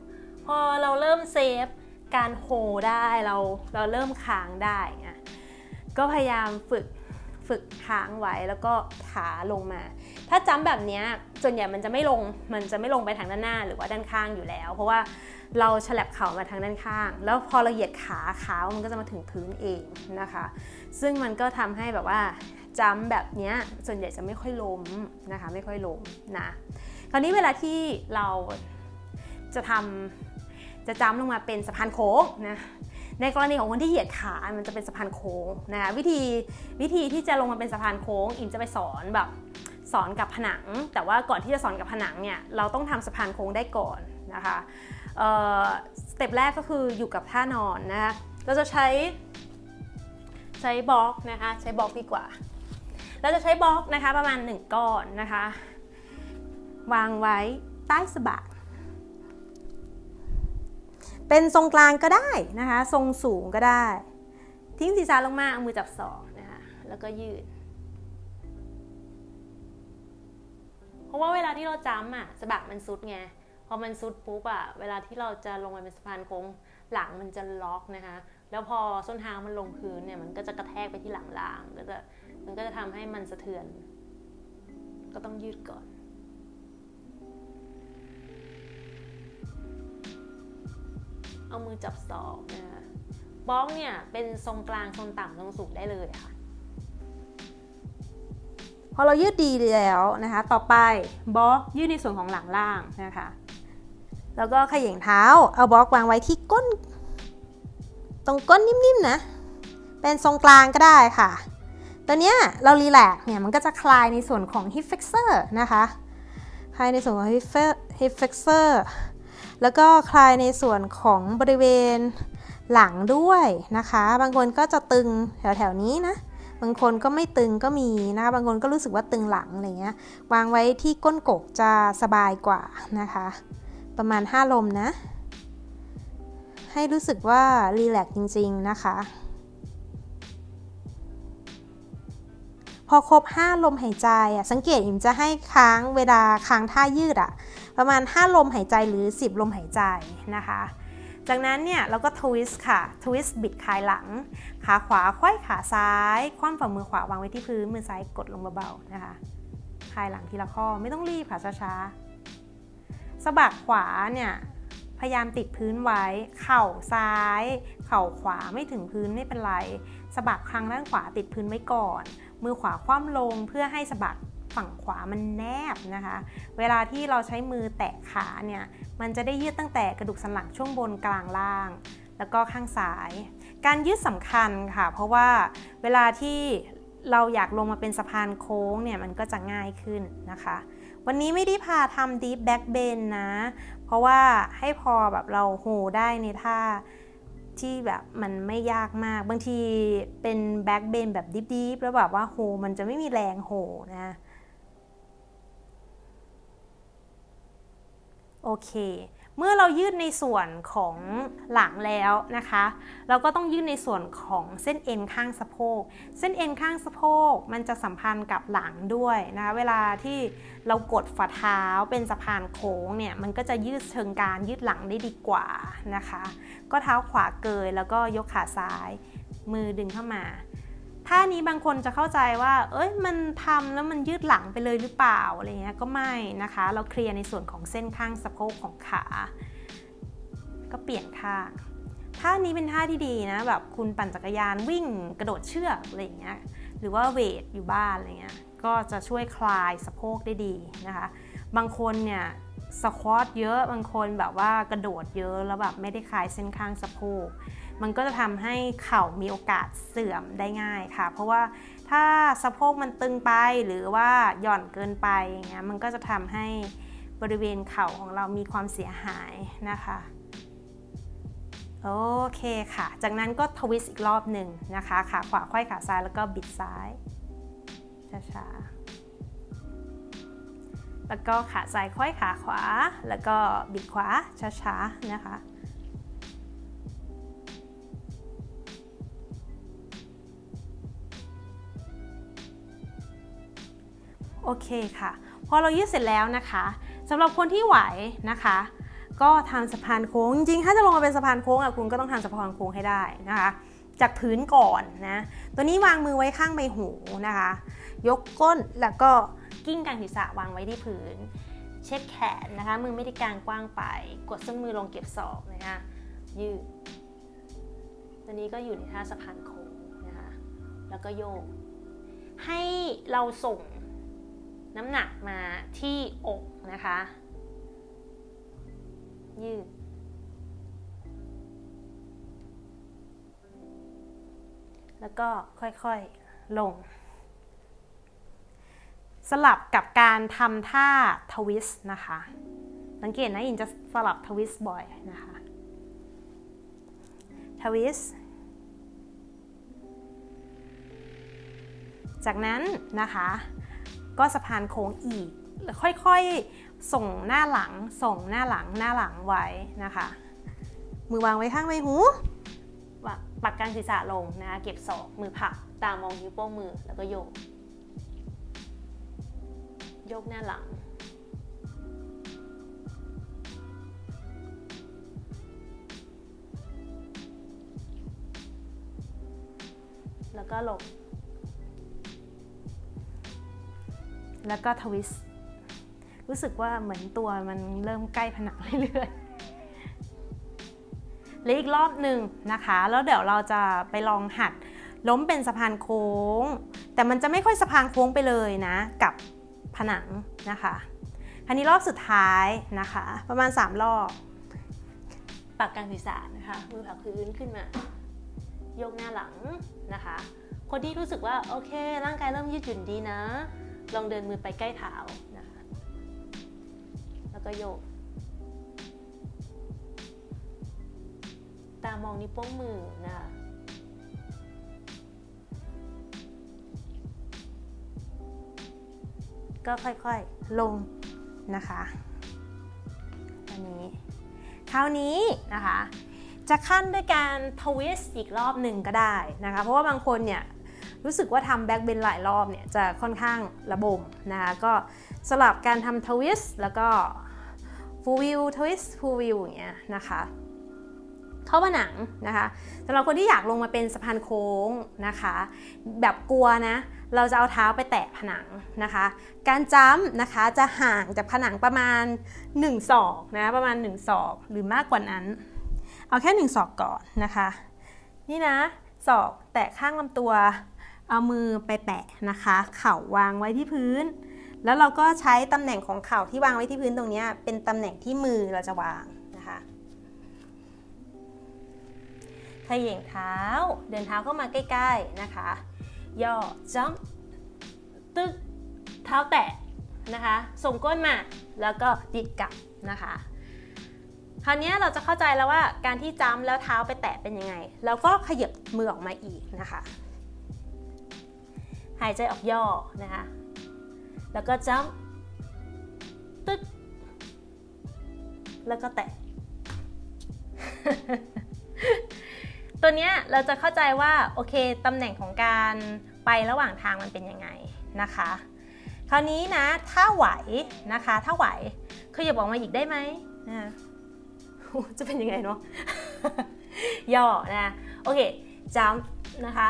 พอเราเริ่มเซฟการโฮได้เราเริ่มค้างได้นะก็พยายามฝึกค้างไว้แล้วก็ขาลงมาถ้าจัมป์แบบนี้ส่วนใหญ่มันจะไม่ลงไปทางด้านหน้าหรือว่าด้านข้างอยู่แล้วเพราะว่าเราฉลับเข่ามาทางด้านข้างแล้วพอเราเหยียดขามันก็จะมาถึงพื้นเองนะคะซึ่งมันก็ทำให้แบบว่าจัมป์แบบนี้ส่วนใหญ่จะไม่ค่อยล้มนะคะไม่ค่อยล้มนะคราวนี้เวลาที่เราจะจัมป์ลงมาเป็นสะพานโค้งนะในกรณีของคนที่เหยียดขามันจะเป็นสะพานโค้งนะคะวิธีที่จะลงมาเป็นสะพานโค้งอิมจะไปสอนกับผนังแต่ว่าก่อนที่จะสอนกับผนังเนี่ยเราต้องทำสะพานโค้งได้ก่อนนะคะสเต็ปแรกก็คืออยู่กับท่านอนนะคะเราจะใช้บล็อกนะคะใช้บล็อกดีกว่าเราจะใช้บล็อกนะคะประมาณ1ก้อนนะคะวางไว้ใต้สะบักเป็นทรงกลางก็ได้นะคะทรงสูงก็ได้ทิ้งศีรษะลงมาเอามือจับศอกนะคะแล้วก็ยืดเพราะว่าเวลาที่เราจัมป์สะบักมันซุดไงพอมันซุดปุ๊บเวลาที่เราจะลงมาเป็นสะพานโค้งหลังมันจะล็อกนะคะแล้วพอส้นเท้ามันลงพื้นเนี่ยมันก็จะกระแทกไปที่หลังล่างมันก็จะทำให้มันสะเทือนก็ต้องยืดก่อนเอามือจับศอกนะคะบล็อกเนี่ยเป็นทรงกลางทรงต่ำทรงสูงได้เลยค่ะพอเรายืดดีแล้วนะคะต่อไปบล็อกยืดในส่วนของหลังล่างนะคะแล้วก็เขย่งเท้าเอาบล็อกวางไว้ที่ก้นตรงก้นนิ่มๆนะเป็นทรงกลางก็ได้ค่ะตอนนี้เรารีแลกซ์เนี่ยมันก็จะคลายในส่วนของ hip flexor นะคะคลายในส่วนของ hip flexor แล้วก็คลายในส่วนของบริเวณหลังด้วยนะคะบางคนก็จะตึงแถวๆนี้นะบางคนก็ไม่ตึงก็มีนะคะบางคนก็รู้สึกว่าตึงหลังอะไรเงี้ยวางไว้ที่ก้นกกจะสบายกว่านะคะประมาณ5ลมนะให้รู้สึกว่ารีแลกซ์จริงๆนะคะพอครบ5ลมหายใจสังเกตอิมจะให้ค้างเวลาค้างท่ายืดประมาณ5ลมหายใจหรือ10ลมหายใจนะคะจากนั้นเนี่ยเราก็ทวิสต์ค่ะทวิสต์บิดคลายหลังขาขวาไขว้ขาซ้ายคว่ำฝ่ามือขวาวางไว้ที่พื้นมือซ้ายกดลงเบาๆนะคะคลายหลังทีละข้อไม่ต้องรีบค่ะช้าๆสะบักขวาเนี่ยพยายามติดพื้นไว้เข่าซ้ายเข่าขวาไม่ถึงพื้นไม่เป็นไรสะบักคางด้านขวาติดพื้นไว้ก่อนมือขวาคว่ำลงเพื่อให้สะบักฝั่งขวามันแนบนะคะเวลาที่เราใช้มือแตะขาเนี่ยมันจะได้ยืดตั้งแต่กระดูกสันหลังช่วงบนกลางล่างแล้วก็ข้างซ้ายการยืดสำคัญค่ะเพราะว่าเวลาที่เราอยากลงมาเป็นสะพานโค้งเนี่ยมันก็จะง่ายขึ้นนะคะวันนี้ไม่ได้พาทำ deep back bend นะเพราะว่าให้พอแบบเราโฮได้ในท่าที่แบบมันไม่ยากมากบางทีเป็น back bend แบบดิบๆแล้วแบบว่าโฮมันจะไม่มีแรงโฮนะโอเคเมื่อเรายืดในส่วนของหลังแล้วนะคะเราก็ต้องยืดในส่วนของเส้นเอ็นข้างสะโพกเส้นเอ็นข้างสะโพกมันจะสัมพันธ์กับหลังด้วยนะคะเวลาที่เรากดฝ่าเท้าเป็นสะพานโค้งเนี่ยมันก็จะยืดเชิงการยืดหลังได้ดีกว่านะคะก็เท้าขวาเกยแล้วก็ยกขาซ้ายมือดึงเข้ามาท่านี้บางคนจะเข้าใจว่ามันทำแล้วมันยืดหลังไปเลยหรือเปล่าอะไรเงี้ยก็ไม่นะคะเราเคลียร์ในส่วนของเส้นข้างสะโพกของขาก็เปลี่ยนท่านี้เป็นท่าที่ดีนะแบบคุณปั่นจักรยานวิ่งกระโดดเชือกอะไรเงี้ยหรือว่าเวทอยู่บ้านอะไรเงี้ยก็จะช่วยคลายสะโพกได้ดีนะคะบางคนเนี่ยสควอตเยอะบางคนแบบว่ากระโดดเยอะแล้วแบบไม่ได้คลายเส้นข้างสะโพกมันก็จะทำให้เข่ามีโอกาสเสื่อมได้ง่ายค่ะเพราะว่าถ้าสะโพกมันตึงไปหรือว่าหย่อนเกินไปอย่างเงี้ยมันก็จะทำให้บริเวณเข่าของเรามีความเสียหายนะคะโอเคค่ะจากนั้นก็ทวิสต์อีกรอบหนึ่งนะคะขาขวาไขว้ขาซ้ายแล้วก็บิดซ้ายช้าๆแล้วก็ขาซ้ายไขว้ขาขวาแล้วก็บิดขวาช้าๆนะคะโอเคค่ะพอเรายืดเสร็จแล้วนะคะสำหรับคนที่ไหวนะคะก็ทำสะพานโค้งจริงๆถ้าจะลงมาเป็นสะพานโค้งคุณก็ต้องทำสะพานโค้งให้ได้นะคะจากพื้นก่อนนะตัวนี้วางมือไว้ข้างใบหูนะคะยกก้นแล้วก็กิ้งกลางศีรษะวางไว้ที่พื้นเช็ดแขนนะคะมือไม่ได้กางกว้างไปกดส้นมือลงเก็บศอกนะคะยืดตัวนี้ก็อยู่ในท่าสะพานโค้งนะคะแล้วก็โยกให้เราส่งน้ำหนักมาที่อกนะคะยืดแล้วก็ค่อยๆลงสลับกับการทำท่าทวิสต์นะคะสังเกตนะอินจะสลับทวิสต์บ่อยนะคะทวิสต์จากนั้นนะคะก็สะพานโค้งอีกแล้วค่อยๆส่งหน้าหลังส่งหน้าหลังไว้นะคะมือวางไว้ข้างใบหูปัดกลางศีรษะลงนะคะเก็บศอกมือผลักตามองนิ้วโป้งมือแล้วก็โยกหน้าหลังแล้วก็ลงแล้วก็ทวิสต์รู้สึกว่าเหมือนตัวมันเริ่มใกล้ผนังเรื่อยๆและอีกรอบหนึ่งนะคะแล้วเดี๋ยวเราจะไปลองหัดล้มเป็นสะพานโค้งแต่มันจะไม่ค่อยสะพานโค้งไปเลยนะกับผนังนะคะคราวนี้รอบสุดท้ายนะคะประมาณ3รอบปักกลางศีรษะนะคะมือผลักพื้นขึ้นมาโยกหน้าหลังนะคะคนที่รู้สึกว่าโอเคร่างกายเริ่มยืดหยุ่นดีนะลองเดินมือไปใกล้เท้านะคะแล้วก็โยกตามองนิ้วโป้งมือนะคะก็ค่อยๆลงนะคะอันนี้คราวนี้นะคะจะขั้นด้วยการทวิสต์อีกรอบหนึ่งก็ได้นะคะเพราะว่าบางคนเนี่ยรู้สึกว่าทำแบ็กเบนหลายรอบเนี่ยจะค่อนข้างระบมนะคะก็สลับการทำทวิสต์แล้วก็ฟูลวิวทวิสต์ฟูลวิวอย่างเงี้ยนะคะเข้าผนังนะคะสำหรับคนที่อยากลงมาเป็นสะพานโค้งนะคะแบบกลัวนะเราจะเอาเท้าไปแตะผนังนะคะการจัมป์นะคะจะห่างจากผนังประมาณ1 ศอกนะประมาณ1 ศอกหรือมากกว่านั้นเอาแค่1 ศอกก่อนนะคะนี่นะศอกแตะข้างลำตัวเอามือไปแปะนะคะเข่าวางไว้ที่พื้นแล้วเราก็ใช้ตำแหน่งของเข่าที่วางไว้ที่พื้นตรงนี้เป็นตำแหน่งที่มือเราจะวางนะคะเขย่งเท้าเดินเท้าเข้ามาใกล้ๆนะคะย่อจัมป์ตึ๊กเท้าแตะนะคะส่งก้นมาแล้วก็ดิดกลับนะคะคราวนี้เราจะเข้าใจแล้วว่าการที่จัมป์แล้วเท้าไปแตะเป็นยังไงแล้วก็ขยับมือออกมาอีกนะคะหายใจออกย่อนะคะแล้วก็จัมป์ตึ๊กแล้วก็แตะ ตัวเนี้ยเราจะเข้าใจว่าโอเคตำแหน่งของการไประหว่างทางมันเป็นยังไงนะคะคราวนี้นะถ้าไหวนะคะถ้าไหวขยับออกมาอีกได้ไหมนะจะเป็นยังไงเนาะ ย่อนะโอเคจัมป์นะคะ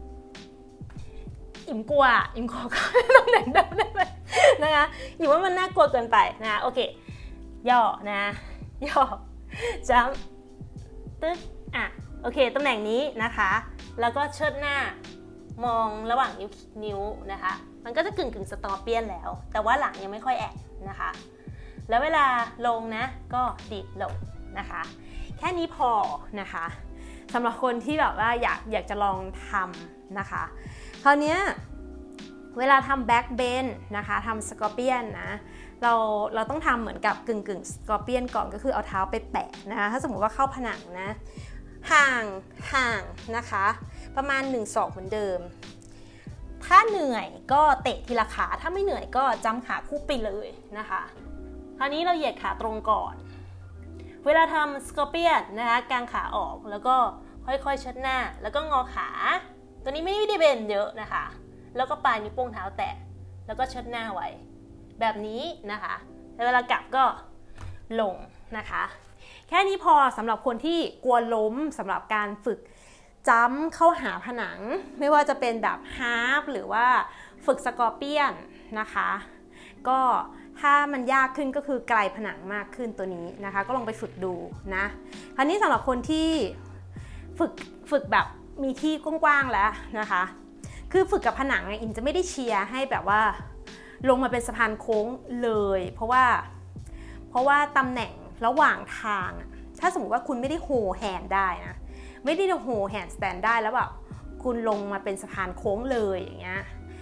อิ่มกลัวก็ตำแหน่งเดิมได้ไหมนะคะอยู่ว่ามันน่ากลัวเกินไปนะโอเคย่อนะย่อจัมป์ตึ๊กโอเคตำแหน่งนี้นะคะแล้วก็เชิดหน้ามองระหว่างนิ้วนะคะมันก็จะกึ่งสตอร์เปียนแล้วแต่ว่าหลังยังไม่ค่อยแอบนะคะแล้วเวลาลงนะก็ดีดลงนะคะแค่นี้พอนะคะสำหรับคนที่แบบว่าอยากจะลองทำนะคะคราวนี้เวลาทำแบ็กเบนนะคะทำสกอร์เปียนนะเราต้องทำเหมือนกับกึ่งสกอร์เปียนก่อนก็คือเอาเท้าไปแปะนะคะถ้าสมมติว่าเข้าผนังนะห่างนะคะประมาณ1 ศอกเหมือนเดิมถ้าเหนื่อยก็เตะทีละขาถ้าไม่เหนื่อยก็จัมป์ขาคู่ไปเลยนะคะคราวนี้เราเหยียดขาตรงก่อนเวลาทำสกอร์เปียนนะคะกางขาออกแล้วก็ค่อยๆเชิดหน้าแล้วก็งอขาตัวนี้ไม่ได้เบนเยอะนะคะแล้วก็ปลายนิ้วโป้งเท้าแตะแล้วก็เชิดหน้าไว้แบบนี้นะคะแต่เวลากลับก็ลงนะคะแค่นี้พอสำหรับคนที่กลัวล้มสำหรับการฝึกจัมป์เข้าหาผนังไม่ว่าจะเป็นแบบฮาร์ปหรือว่าฝึกสกอร์เปียนนะคะก็ถ้ามันยากขึ้นก็คือไกลผนังมากขึ้นตัวนี้นะคะก็ลองไปฝึกดูนะคราวนี้สำหรับคนที่ฝึกแบบมีที่กว้างๆแล้วนะคะคือฝึกกับผนังอินจะไม่ได้เชียร์ให้แบบว่าลงมาเป็นสะพานโค้งเลยเพราะว่าตำแหน่งระหว่างทางถ้าสมมติว่าคุณไม่ได้โฮแฮนด์ได้นะไม่ได้โฮแฮนด์สแตนได้แล้วแบบคุณลงมาเป็นสะพานโค้งเลยอย่างเงี้ย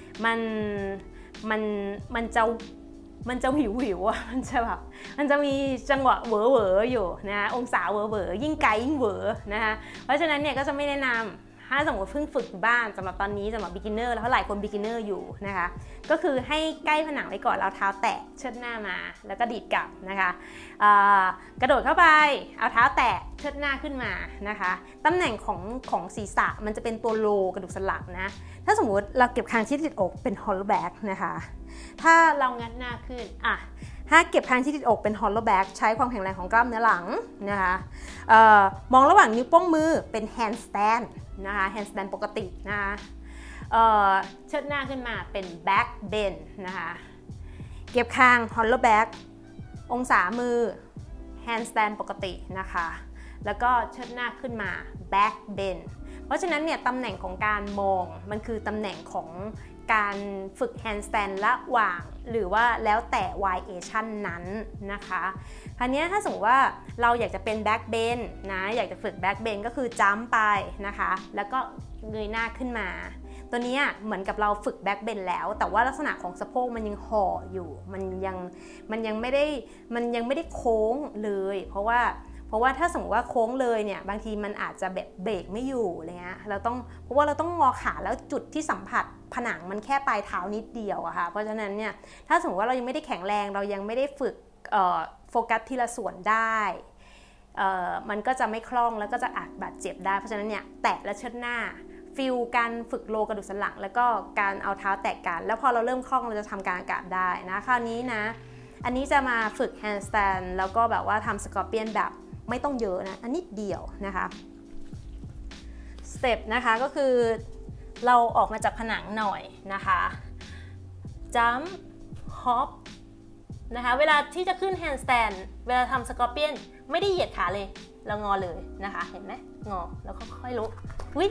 มันจะหิวอ่ะมันจะมีจังหวะเหวออยู่นะองศาเหวอยิ่งไกลยิ่งเหวอนะคะเพราะฉะนั้นเนี่ยก็จะไม่แนะนำถ้าสมมติเพิ่งฝึกบ้านสำหรับตอนนี้สำหรับ beginner แล้วหลายคน beginner อยู่นะคะก็คือให้ใกล้ผนังไว้ก่อนแล้วเท้าแตะเชิดหน้ามาแล้วก็ดีดกลับนะคะกระโดดเข้าไปเอาเท้าแตะเชิดหน้าขึ้นมานะคะตำแหน่งของศีรษะมันจะเป็นตัวโลกระดูกสันหลังนะถ้าสมมติเราเก็บคางที่ติดอกเป็น hollow back นะคะถ้าเรางัดหน้าขึ้นถ้าเก็บคางที่ติดอกเป็น hollow back ใช้ความแข็งแรงของกล้ามเนื้อหลังนะคะมองระหว่างนิ้วโป้งมือเป็น handstand นะคะ handstand ปกตินะคะเชิดหน้าขึ้นมาเป็น back bend นะคะเก็บคาง hollow back องศามือ handstand ปกตินะคะแล้วก็เชิดหน้าขึ้นมา back bend เพราะฉะนั้นเนี่ยตำแหน่งของการมองมันคือตำแหน่งของการฝึก handstand ระหว่างหรือว่าแล้วแต่ variation นั้นนะคะคราวนี้ถ้าสมมติว่าเราอยากจะเป็น back bend นะอยากจะฝึก back bend ก็คือจัมป์ไปนะคะแล้วก็เงยหน้าขึ้นมาตัวนี้เหมือนกับเราฝึก back bend แล้วแต่ว่าลักษณะของสะโพกมันยังห่ออยู่มันยังไม่ได้โค้งเลยเพราะว่าถ้าสมมติว่าโค้งเลยเนี่ยบางทีมันอาจจะแบบเบรกไม่อยู่อะไรเงี้ยเพราะว่าเราต้องงอขาแล้วจุดที่สัมผัสผนังมันแค่ปลายเท้านิดเดียวอะค่ะเพราะฉะนั้นเนี่ยถ้าสมมติว่าเรายังไม่ได้แข็งแรงเรายังไม่ได้ฝึกโฟกัสทีละส่วนได้มันก็จะไม่คล่องแล้วก็จะอาจบาดเจ็บได้เพราะฉะนั้นเนี่ยแตะและเชิดหน้าฟิลการฝึกโลกระดูกสันหลังแล้วก็การเอาเท้าแตะกันแล้วพอเราเริ่มคล่องเราจะทำกลางอากาศได้นะคราวนี้นะอันนี้จะมาฝึก handstand แล้วก็แบบว่าทำสกอร์เปียนแบบไม่ต้องเยอะนะอันนิดเดียวนะคะสเต็ปนะคะก็คือเราออกมาจากผนังหน่อยนะคะจัมป์ฮอปนะคะเวลาที่จะขึ้น handstand เวลาทำสกอร์เปียนไม่ได้เหยียดขาเลยเรางอเลยนะคะเห็นไหมงอแล้วค่อยๆลุกวิ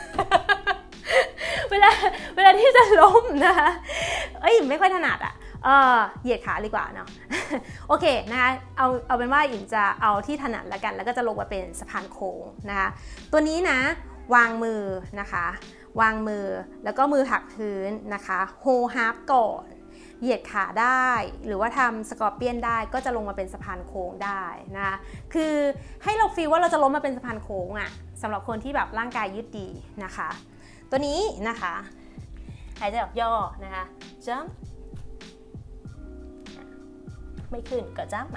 เวลาที่จะล้มนะคะไม่ค่อยถนัดเหยียดขาดีกว่าเนาะโอเคนะคะเอาเป็นว่าอิมจะเอาที่ถนัดแล้วกันแล้วก็จะลงมาเป็นสะพานโค้งนะคะตัวนี้นะวางมือนะคะวางมือแล้วก็มือหักพื้นนะคะโฮฮาร์ปก่อนเหยียดขาได้หรือว่าทำสกอร์เปียนได้ก็จะลงมาเป็นสะพานโค้งได้นะคะคือให้เราฟีลว่าเราจะล้มมาเป็นสะพานโค้งสำหรับคนที่แบบร่างกายยืดดีนะคะตัวนี้นะคะหายใจออกย่อนะคะจัมป์ไม่ขึ้นก็จัมป์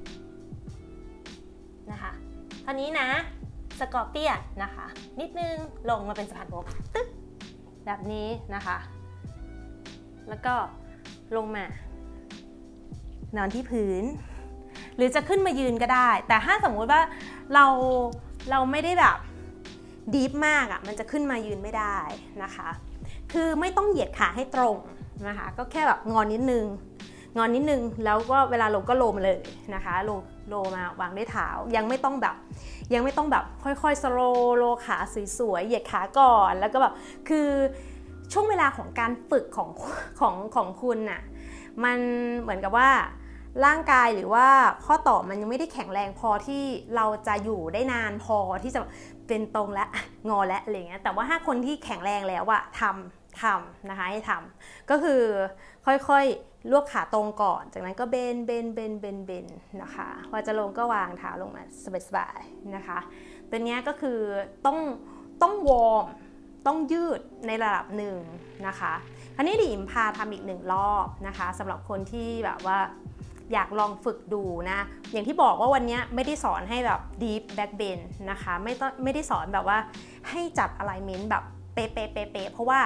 นะคะคราวนี้นะสกอร์เปียนนะคะนิดนึงลงมาเป็นสะพานโค้งตึ๊กแบบนี้นะคะแล้วก็ลงมานอนที่พื้นหรือจะขึ้นมายืนก็ได้แต่ถ้าสมมุติว่าเราไม่ได้แบบดีฟมากมันจะขึ้นมายืนไม่ได้นะคะคือไม่ต้องเหยียดขาให้ตรงนะคะก็แค่แบบงอนนิดนึงแล้วก็เวลาลงก็โลมาเลยนะคะโลมาวางด้วยเท้ายังไม่ต้องแบบค่อยๆสโลขาสวยๆเหยียดขาก่อนแล้วก็แบบคือช่วงเวลาของการฝึกของคุณน่ะมันเหมือนกับว่าร่างกายหรือว่าข้อต่อมันยังไม่ได้แข็งแรงพอที่เราจะอยู่ได้นานพอที่จะเป็นตรงและงอและอะไรเงี้ยแต่ว่าถ้าคนที่แข็งแรงแล้วทำนะคะให้ทำก็คือค่อยๆลวกขาตรงก่อนจากนั้นก็เบนนะคะพอจะลงก็วางเท้าลงมาสบายๆนะคะตัวนี้ก็คือต้องวอร์มต้องยืดในระดับหนึ่งนะคะคราวนี้ดิมพาทำอีก1รอบนะคะสำหรับคนที่แบบว่าอยากลองฝึกดูนะอย่างที่บอกว่าวันนี้ไม่ได้สอนให้แบบ deep back bend นะคะไม่ได้สอนแบบว่าให้จัด alignment แบบเป๊ะเพราะว่า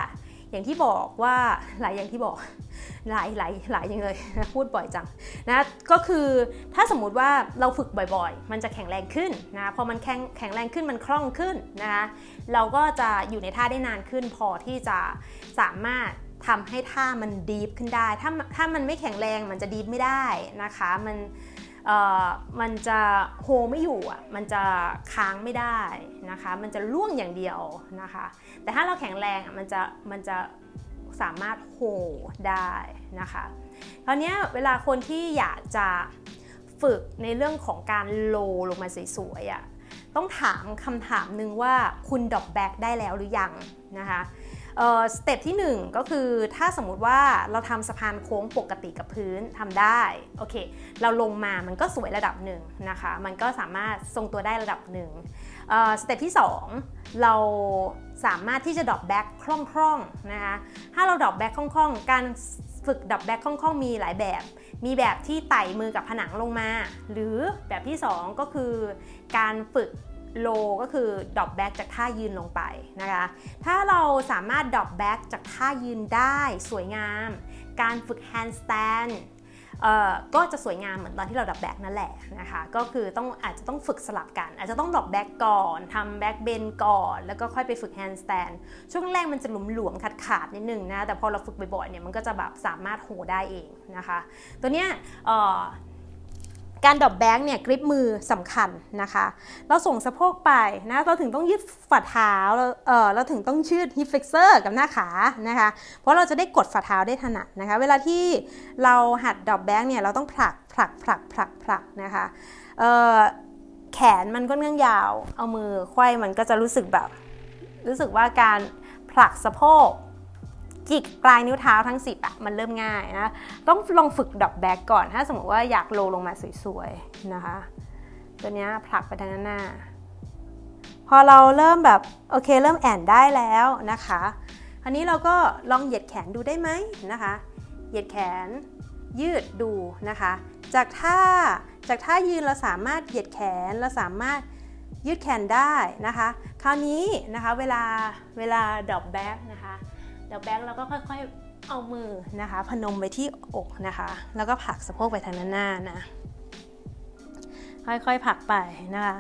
อย่างที่บอกว่าอย่างที่บอกหลายอย่างเลยนะพูดบ่อยจังนะก็คือถ้าสมมุติว่าเราฝึกบ่อยๆมันจะแข็งแรงขึ้นนะพอมันแข็งแรงขึ้นมันคล่องขึ้นนะคะเราก็จะอยู่ในท่าได้นานขึ้นพอที่จะสามารถทำให้ท่ามันดีฟขึ้นได้ถ้ามันไม่แข็งแรงมันจะดีฟไม่ได้นะคะมันจะโฮไม่อยู่อ่ะมันจะค้างไม่ได้นะคะมันจะล่วงอย่างเดียวนะคะแต่ถ้าเราแข็งแรงมันจะสามารถโฮได้นะคะคราวนี้เวลาคนที่อยากจะฝึกในเรื่องของการโลลงมาสวยๆอ่ะต้องถามคำถามหนึ่งว่าคุณดรอปแบ็กได้แล้วหรือยังนะคะสเต็ปที่1ก็คือถ้าสมมุติว่าเราทำสะพานโค้งปกติกับพื้นทำได้โอเคเราลงมามันก็สวยระดับหนึ่งนะคะมันก็สามารถทรงตัวได้ระดับหนึ่งสเต็ปที่2เราสามารถที่จะดรอปแบ็กคล่องๆนะคะถ้าเราดรอปแบ็กคล่องๆการฝึกดรอปแบ็กคล่องๆมีหลายแบบมีแบบที่ไต่มือกับผนังลงมาหรือแบบที่2ก็คือการฝึกโลก็คือดรอปแบ็กจากท่ายืนลงไปนะคะถ้าเราสามารถดรอปแบ็กจากท่ายืนได้สวยงามการฝึกแฮนด์สแตนด์ก็จะสวยงามเหมือนตอนที่เราดรอปแบ็กนั่นแหละนะคะก็คืออาจจะต้องฝึกสลับกันอาจจะต้องดรอปแบ็กก่อนทำแบ็กเบนก่อนแล้วก็ค่อยไปฝึกแฮนด์สแตนด์ช่วงแรกมันจะหลวมๆขาดนิดนึงนะแต่พอเราฝึกบ่อยๆเนี่ยมันก็จะแบบสามารถโฮได้เองนะคะตัวเนี้ยการดรอปแบ็กเนี่ยกริปมือสำคัญนะคะเราส่งสะโพกไปนะเราถึงต้องยืดฝ่าเท้าเราถึงต้องยืดฮิปเฟกเซอร์กับหน้าขานะคะเพราะเราจะได้กดฝ่าเท้าได้ถนัดนะคะเวลาที่เราหัดดรอปแบ็กเนี่ยเราต้องผลักนะคะแขนมันก็เนื่องยาวเอามือไขว้มันก็จะรู้สึกว่าการผลักสะโพกจิกปลายนิ้วเท้าทั้ง10อ่ะมันเริ่มง่ายนะต้องลองฝึกดรอปแบ็กก่อนถ้าสมมติว่าอยากโลลงมาสวยๆนะคะตัวนี้ผลักไปทางหน้าพอเราเริ่มแบบโอเคเริ่มแอนได้แล้วนะคะคราวนี้เราก็ลองเหยียดแขนดูได้ไหมนะคะเหยียดแขนยืดดูนะคะจากท่ายืนเราสามารถเหยียดแขนเราสามารถยืดแขนได้นะคะคราวนี้นะคะเวลาดรอปแบ็กนะคะดรอปแบ็กเราก็ค่อยๆเอามือนะคะพนมไปที่อกนะคะแล้วก็ผลักสะโพกไปทางหน้านะค่อยๆผลักไปนะคะ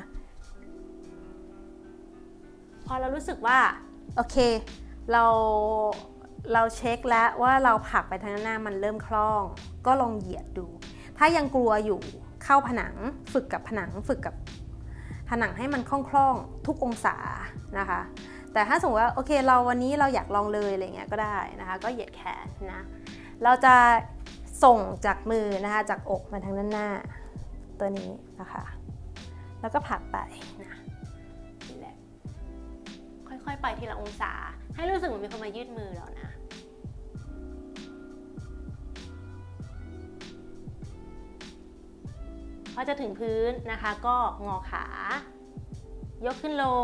พอเรารู้สึกว่าโอเคเราเช็คแล้วว่าเราผลักไปทางหน้ามันเริ่มคล่องก็ลองเหยียดดูถ้ายังกลัวอยู่เข้าผนังฝึกกับผนังให้มันคล่องๆทุกองศานะคะแต่ถ้าสมมติว่าโอเควันนี้เราอยากลองเลยอะไรเงี้ยก็ได้นะคะก็เหยียดแขนนะเราจะส่งจากมือนะคะจากอกมาทางด้านหน้าตัวนี้นะคะแล้วก็ผลักไปนะนี่แหละค่อยๆไปทีละองศาให้รู้สึกเหมือนมีคนมายืดมือเรานะพอจะถึงพื้นนะคะก็งอขายกขึ้นลง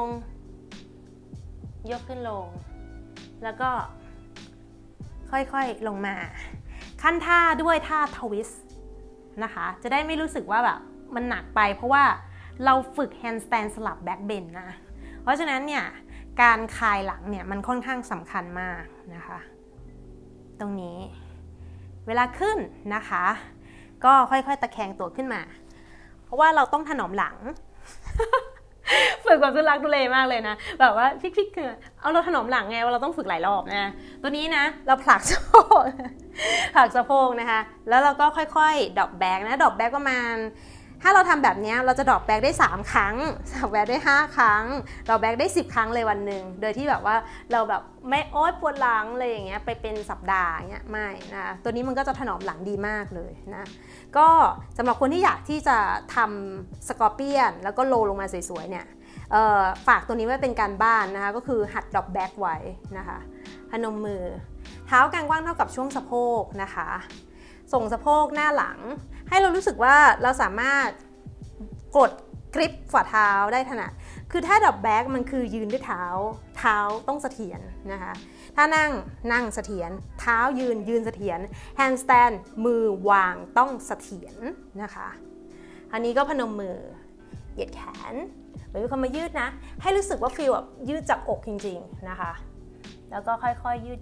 แล้วก็ค่อยๆลงมาขั้นท่าด้วยท่าทวิสต์นะคะจะได้ไม่รู้สึกว่าแบบมันหนักไปเพราะว่าเราฝึกแฮนด์สแตนด์สลับแบ็คเบนนะเพราะฉะนั้นเนี่ยการคลายหลังเนี่ยมันค่อนข้างสำคัญมากนะคะตรงนี้เวลาขึ้นนะคะก็ค่อยๆตะแคงตัวขึ้นมาเพราะว่าเราต้องถนอมหลัง ฝึกแบบทุลักทุเลมากเลยนะแบบว่าพลิกๆคือเอาเราถนอมหลังไงว่าเราต้องฝึกหลายรอบนะตัวนี้นะเราผลักสะโพกนะคะแล้วเราก็ค่อยๆดรอปแบ็กนะดรอปแบ็กประมาณถ้าเราทำแบบนี้เราจะดรอปแบ็กได้3ครั้งดรอปแบ็กได้5ครั้งดรอปแบ็กได้10ครั้งเลยวันหนึ่งโดยที่แบบว่าเราแบบไม่โอ๊ยปวดหลังเลยอย่างเงี้ยไปเป็นสัปดาห์เงี้ยไม่นะตัวนี้มันก็จะถนอมหลังดีมากเลยนะก็สำหรับคนที่อยากที่จะทำสกอร์เปียนแล้วก็โลลงมาสวยๆเนี่ยฝากตัวนี้ไว้เป็นการบ้านนะคะก็คือหัดดรอปแบ็กไว้นะคะพนมมือเท้ากางกว้างเท่ากับช่วงสะโพกนะคะส่งสะโพกหน้าหลังให้เรารู้สึกว่าเราสามารถกดกริปฝ่าเท้าได้ถนัดคือถ้าดรอปแบ็กมันคือยืนด้วยเท้าต้องเสถียรนะคะถ้านั่งเสถียรเท้ายืนเสถียรแฮนด์สแตนด์มือวางต้องเสถียรนะคะอันนี้ก็พนมมือเหยียดแขนหรือมีคนมายืดนะให้รู้สึกว่าฟีลแบบยืดจากอกจริงๆนะคะแล้วก็ค่อยๆยืด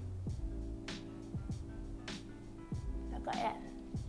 แล้วก็แอน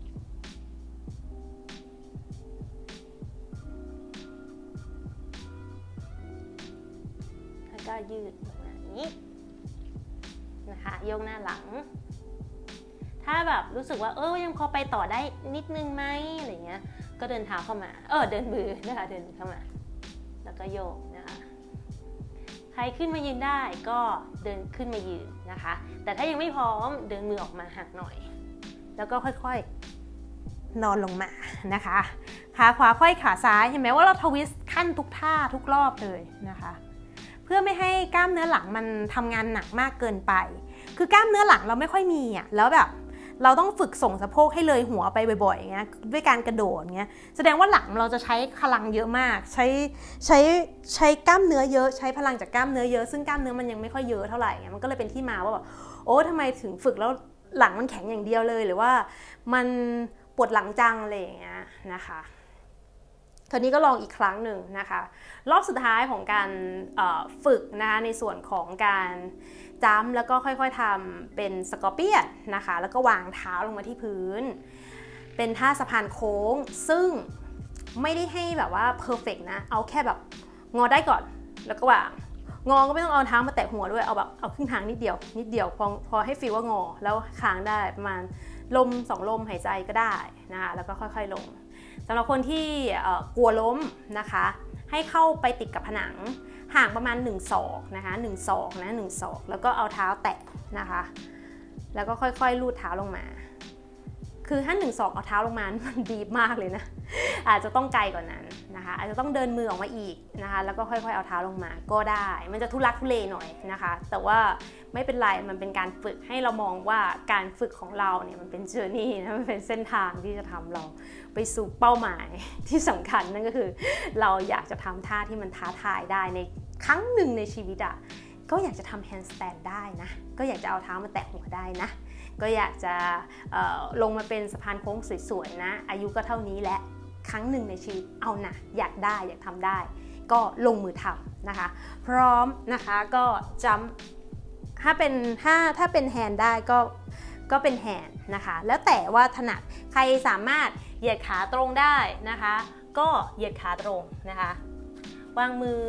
แล้วก็ยืดลงมาอย่างนี้นะคะโยกหน้าหลังถ้าแบบรู้สึกว่ายังพอไปต่อได้นิดนึงไหมอะไรเงี้ยก็เดินเท้าเข้ามาเดินมือนะคะเดินเข้ามาแล้วก็โยกนะคะใครขึ้นมายืนได้ก็เดินขึ้นมายืนนะคะแต่ถ้ายังไม่พร้อมเดินมือออกมาหักหน่อยแล้วก็ค่อยๆนอนลงมานะคะขาขวาค่อยขาซ้ายเห็นไหมว่าเราทวิสต์ขั้นทุกท่าทุกรอบเลยนะคะเพื่อไม่ให้กล้ามเนื้อหลังมันทำงานหนักมากเกินไปคือกล้ามเนื้อหลังเราไม่ค่อยมีแล้วแบบเราต้องฝึกส่งสะโพกให้เลยหัวไปบ่อยๆอย่างเงี้ยด้วยการกระโดดเงี้ยแสดงว่าหลังเราจะใช้พลังเยอะมากใช้กล้ามเนื้อเยอะใช้พลังจากกล้ามเนื้อเยอะซึ่งกล้ามเนื้อมันยังไม่ค่อยเยอะเท่าไหร่มันก็เลยเป็นที่มาว่าแบบทำไมถึงฝึกแล้วหลังมันแข็งอย่างเดียวเลยหรือว่ามันปวดหลังจังอะไรอย่างเงี้ยนะคะคราวนี้ก็ลองอีกครั้งหนึ่งนะคะรอบสุดท้ายของการฝึกนะคะในส่วนของการจัมป์แล้วก็ค่อยๆทำเป็นสกอร์เปียนนะคะแล้วก็วางเท้าลงมาที่พื้นเป็นท่าสะพานโค้งซึ่งไม่ได้ให้แบบว่าเพอร์เฟกต์นะเอาแค่แบบงอได้ก่อนแล้วก็วางงอก็ไม่ต้องเอาเท้ามาแตะหัวด้วยเอาครึ่งทางนิดเดียวพอให้ฟีลว่างอแล้วค้างได้ประมาณลม2 ลมหายใจก็ได้นะคะแล้วก็ค่อยๆลงสำหรับคนที่กลัวล้มนะคะให้เข้าไปติดกับผนังห่างประมาณ1 ศอกนะคะ1 ศอกนะ1 ศอกแล้วก็เอาเท้าแตะนะคะแล้วก็ค่อยๆลูดเท้าลงมาคือถ้า1 ศอกเอาเท้าลงมามันดีมากเลยนะอาจจะต้องไกลกว่านั้นนะคะอาจจะต้องเดินมือออกมาอีกนะคะแล้วก็ค่อยๆเอาเท้าลงมาก็ได้มันจะทุลักทุเลหน่อยนะคะแต่ว่าไม่เป็นไรมันเป็นการฝึกให้เรามองว่าการฝึกของเราเนี่ยมันเป็นเจอร์นี่นะมันเป็นเส้นทางที่จะทำเราไปสู่เป้าหมายที่สำคัญนั่นก็คือเราอยากจะทำท่าที่มันท้าทายได้ในครั้งหนึ่งในชีวิตก็อยากจะทำแฮนด์สแตนด์ได้นะก็อยากจะเอาเท้ามาแตะหัวได้นะก็อยากจะลงมาเป็นสะพานโค้งสวยๆนะอายุก็เท่านี้และครั้งหนึ่งในชีวิตเอานะอยากได้อยากทำได้ก็ลงมือทำนะคะพร้อมนะคะก็จัมป์ถ้าเป็นแฮนด์ได้ก็เป็นแฮนด์นะคะแล้วแต่ว่าถนัดใครสามารถเหยียดขาตรงได้นะคะก็เหยียดขาตรงนะคะวางมือ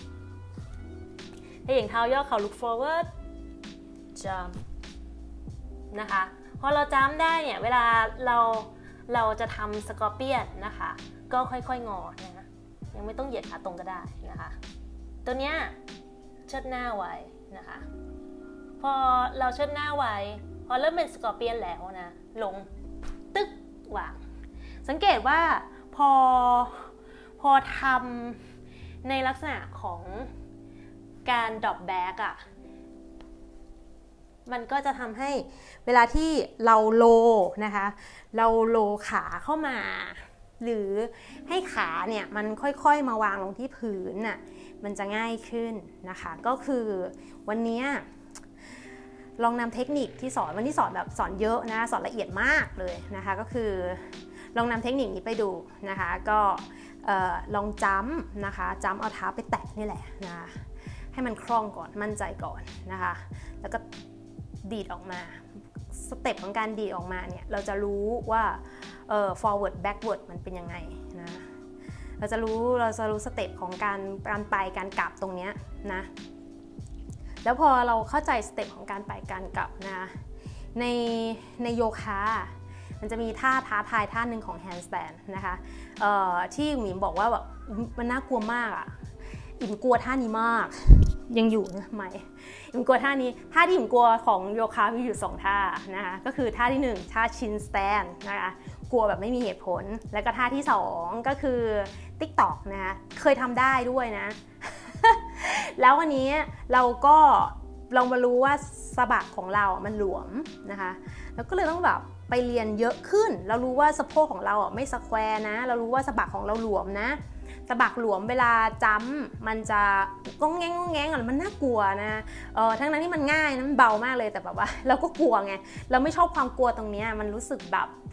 ให้เหยียดเท้าย่อเข่า look forward jump นะคะพอเราจัมป์ได้เนี่ยเวลาเราจะทำสกอร์เปียนนะคะก็ค่อยๆงอนะยังไม่ต้องเหยียดขาตรงก็ได้นะคะตัวเนี้ยเชิดหน้าไว้นะคะพอเราเชิดหน้าไว้พอเริ่มเป็นสกอร์เปียนแล้วนะลงตึกวางสังเกตว่าพอทำในลักษณะของการดรอปแบ็กมันก็จะทำให้เวลาที่เราโลนะคะเราโลขาเข้ามาหรือให้ขาเนี่ยมันค่อยๆมาวางลงที่พื้นมันจะง่ายขึ้นนะคะก็คือวันนี้ลองนำเทคนิคที่สอนวันนี้สอนแบบสอนเยอะนะสอนละเอียดมากเลยนะคะก็คือลองนำเทคนิคนี้ไปดูนะคะก็ลองจัมป์นะคะจัมป์เอาเท้าไปแตะนี่แหละนะให้มันคล่องก่อนมั่นใจก่อนนะคะแล้วก็ดีดออกมาสเต็ปของการดีดออกมาเนี่ยเราจะรู้ว่าforward backward มันเป็นยังไงนะเราจะรู้สเต็ปของการไปการกลับตรงเนี้ยนะแล้วพอเราเข้าใจสเต็ปของการไปการกลับนะในโยคะมันจะมีท่าท้าทายท่าหนึ่งของ handstand นะคะที่หมิมบอกว่าแบบมันน่ากลัวมากอิ่มกลัวท่านี้มากยังอยู่นะไหมอิ่มกลัวท่านี้ท่าที่อิ่มกลัวของโยคะมีอยู่2ท่านะคะก็คือท่าที่1ท่า chin stand นะคะกลัวแบบไม่มีเหตุผลแล้วก็ท่าที่2ก็คือ TikTok นะคะเคยทำได้ด้วยนะ แล้ววันนี้เราก็ลองมารู้ว่าสะบักของเรามันหลวมนะคะแล้วก็เลยต้องแบบไปเรียนเยอะขึ้นเรารู้ว่าสะโพกของเราไม่สแควร์นะเรารู้ว่าสะบักของเราหลวมนะสะบักหลวมเวลาจัมป์มันจะก้องแง้งมันน่ากลัวนะทั้งนั้นที่มันง่ายนะมันเบามากเลยแต่แบบว่าเราก็กลัวไงเราไม่ชอบความกลัวตรงนี้มันรู้สึกแบบ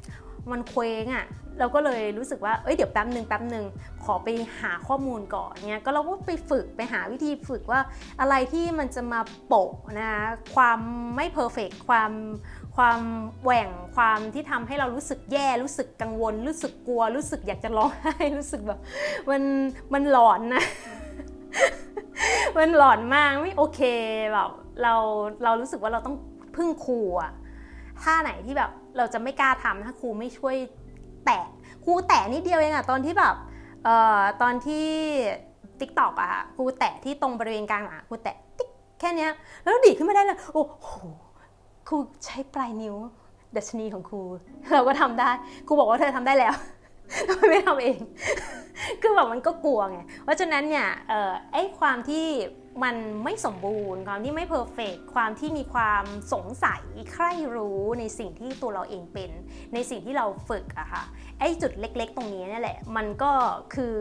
มันเคว้งอะเราก็เลยรู้สึกว่าเดี๋ยวแป๊บหนึ่งขอไปหาข้อมูลก่อนเนี่ยก็เราก็ไปฝึกไปหาวิธีฝึกว่าอะไรที่มันจะมาโปะนะความไม่เพอร์เฟกต์ความแหว่งความที่ทำให้เรารู้สึกแย่รู้สึกกังวลรู้สึกกลัวรู้สึกอยากจะร้องไห้รู้สึกแบบมันหลอนนะ มันหลอนมากไม่โอเคแบบเรารู้สึกว่าเราต้องพึ่งครูอะท่าไหนที่แบบเราจะไม่กล้าทำถ้าครูไม่ช่วยแตะครูแตะนิดเดียวเองอะตอนที่แบบตอนที่ TikTok อะครูแตะที่ตรงบริเวณกลางหลังครูแตะติ๊กแค่นี้แล้วดีขึ้นมาได้เลยโอ้โหครูใช้ปลายนิ้วดัชนีของครูเราก็ทำได้ครูบอกว่าเธอทำได้แล้วทำไมไม่ทำเองคือแบบมันก็กลัวไงเพราะฉะนั้นเนี่ยไอ้ความที่มันไม่สมบูรณ์ความที่ไม่เพอร์เฟกต์ความที่มีความสงสัยใคร่รู้ในสิ่งที่ตัวเราเองเป็นในสิ่งที่เราฝึกอะค่ะไอ้จุดเล็กๆตรงนี้นี่แหละมันก็คือ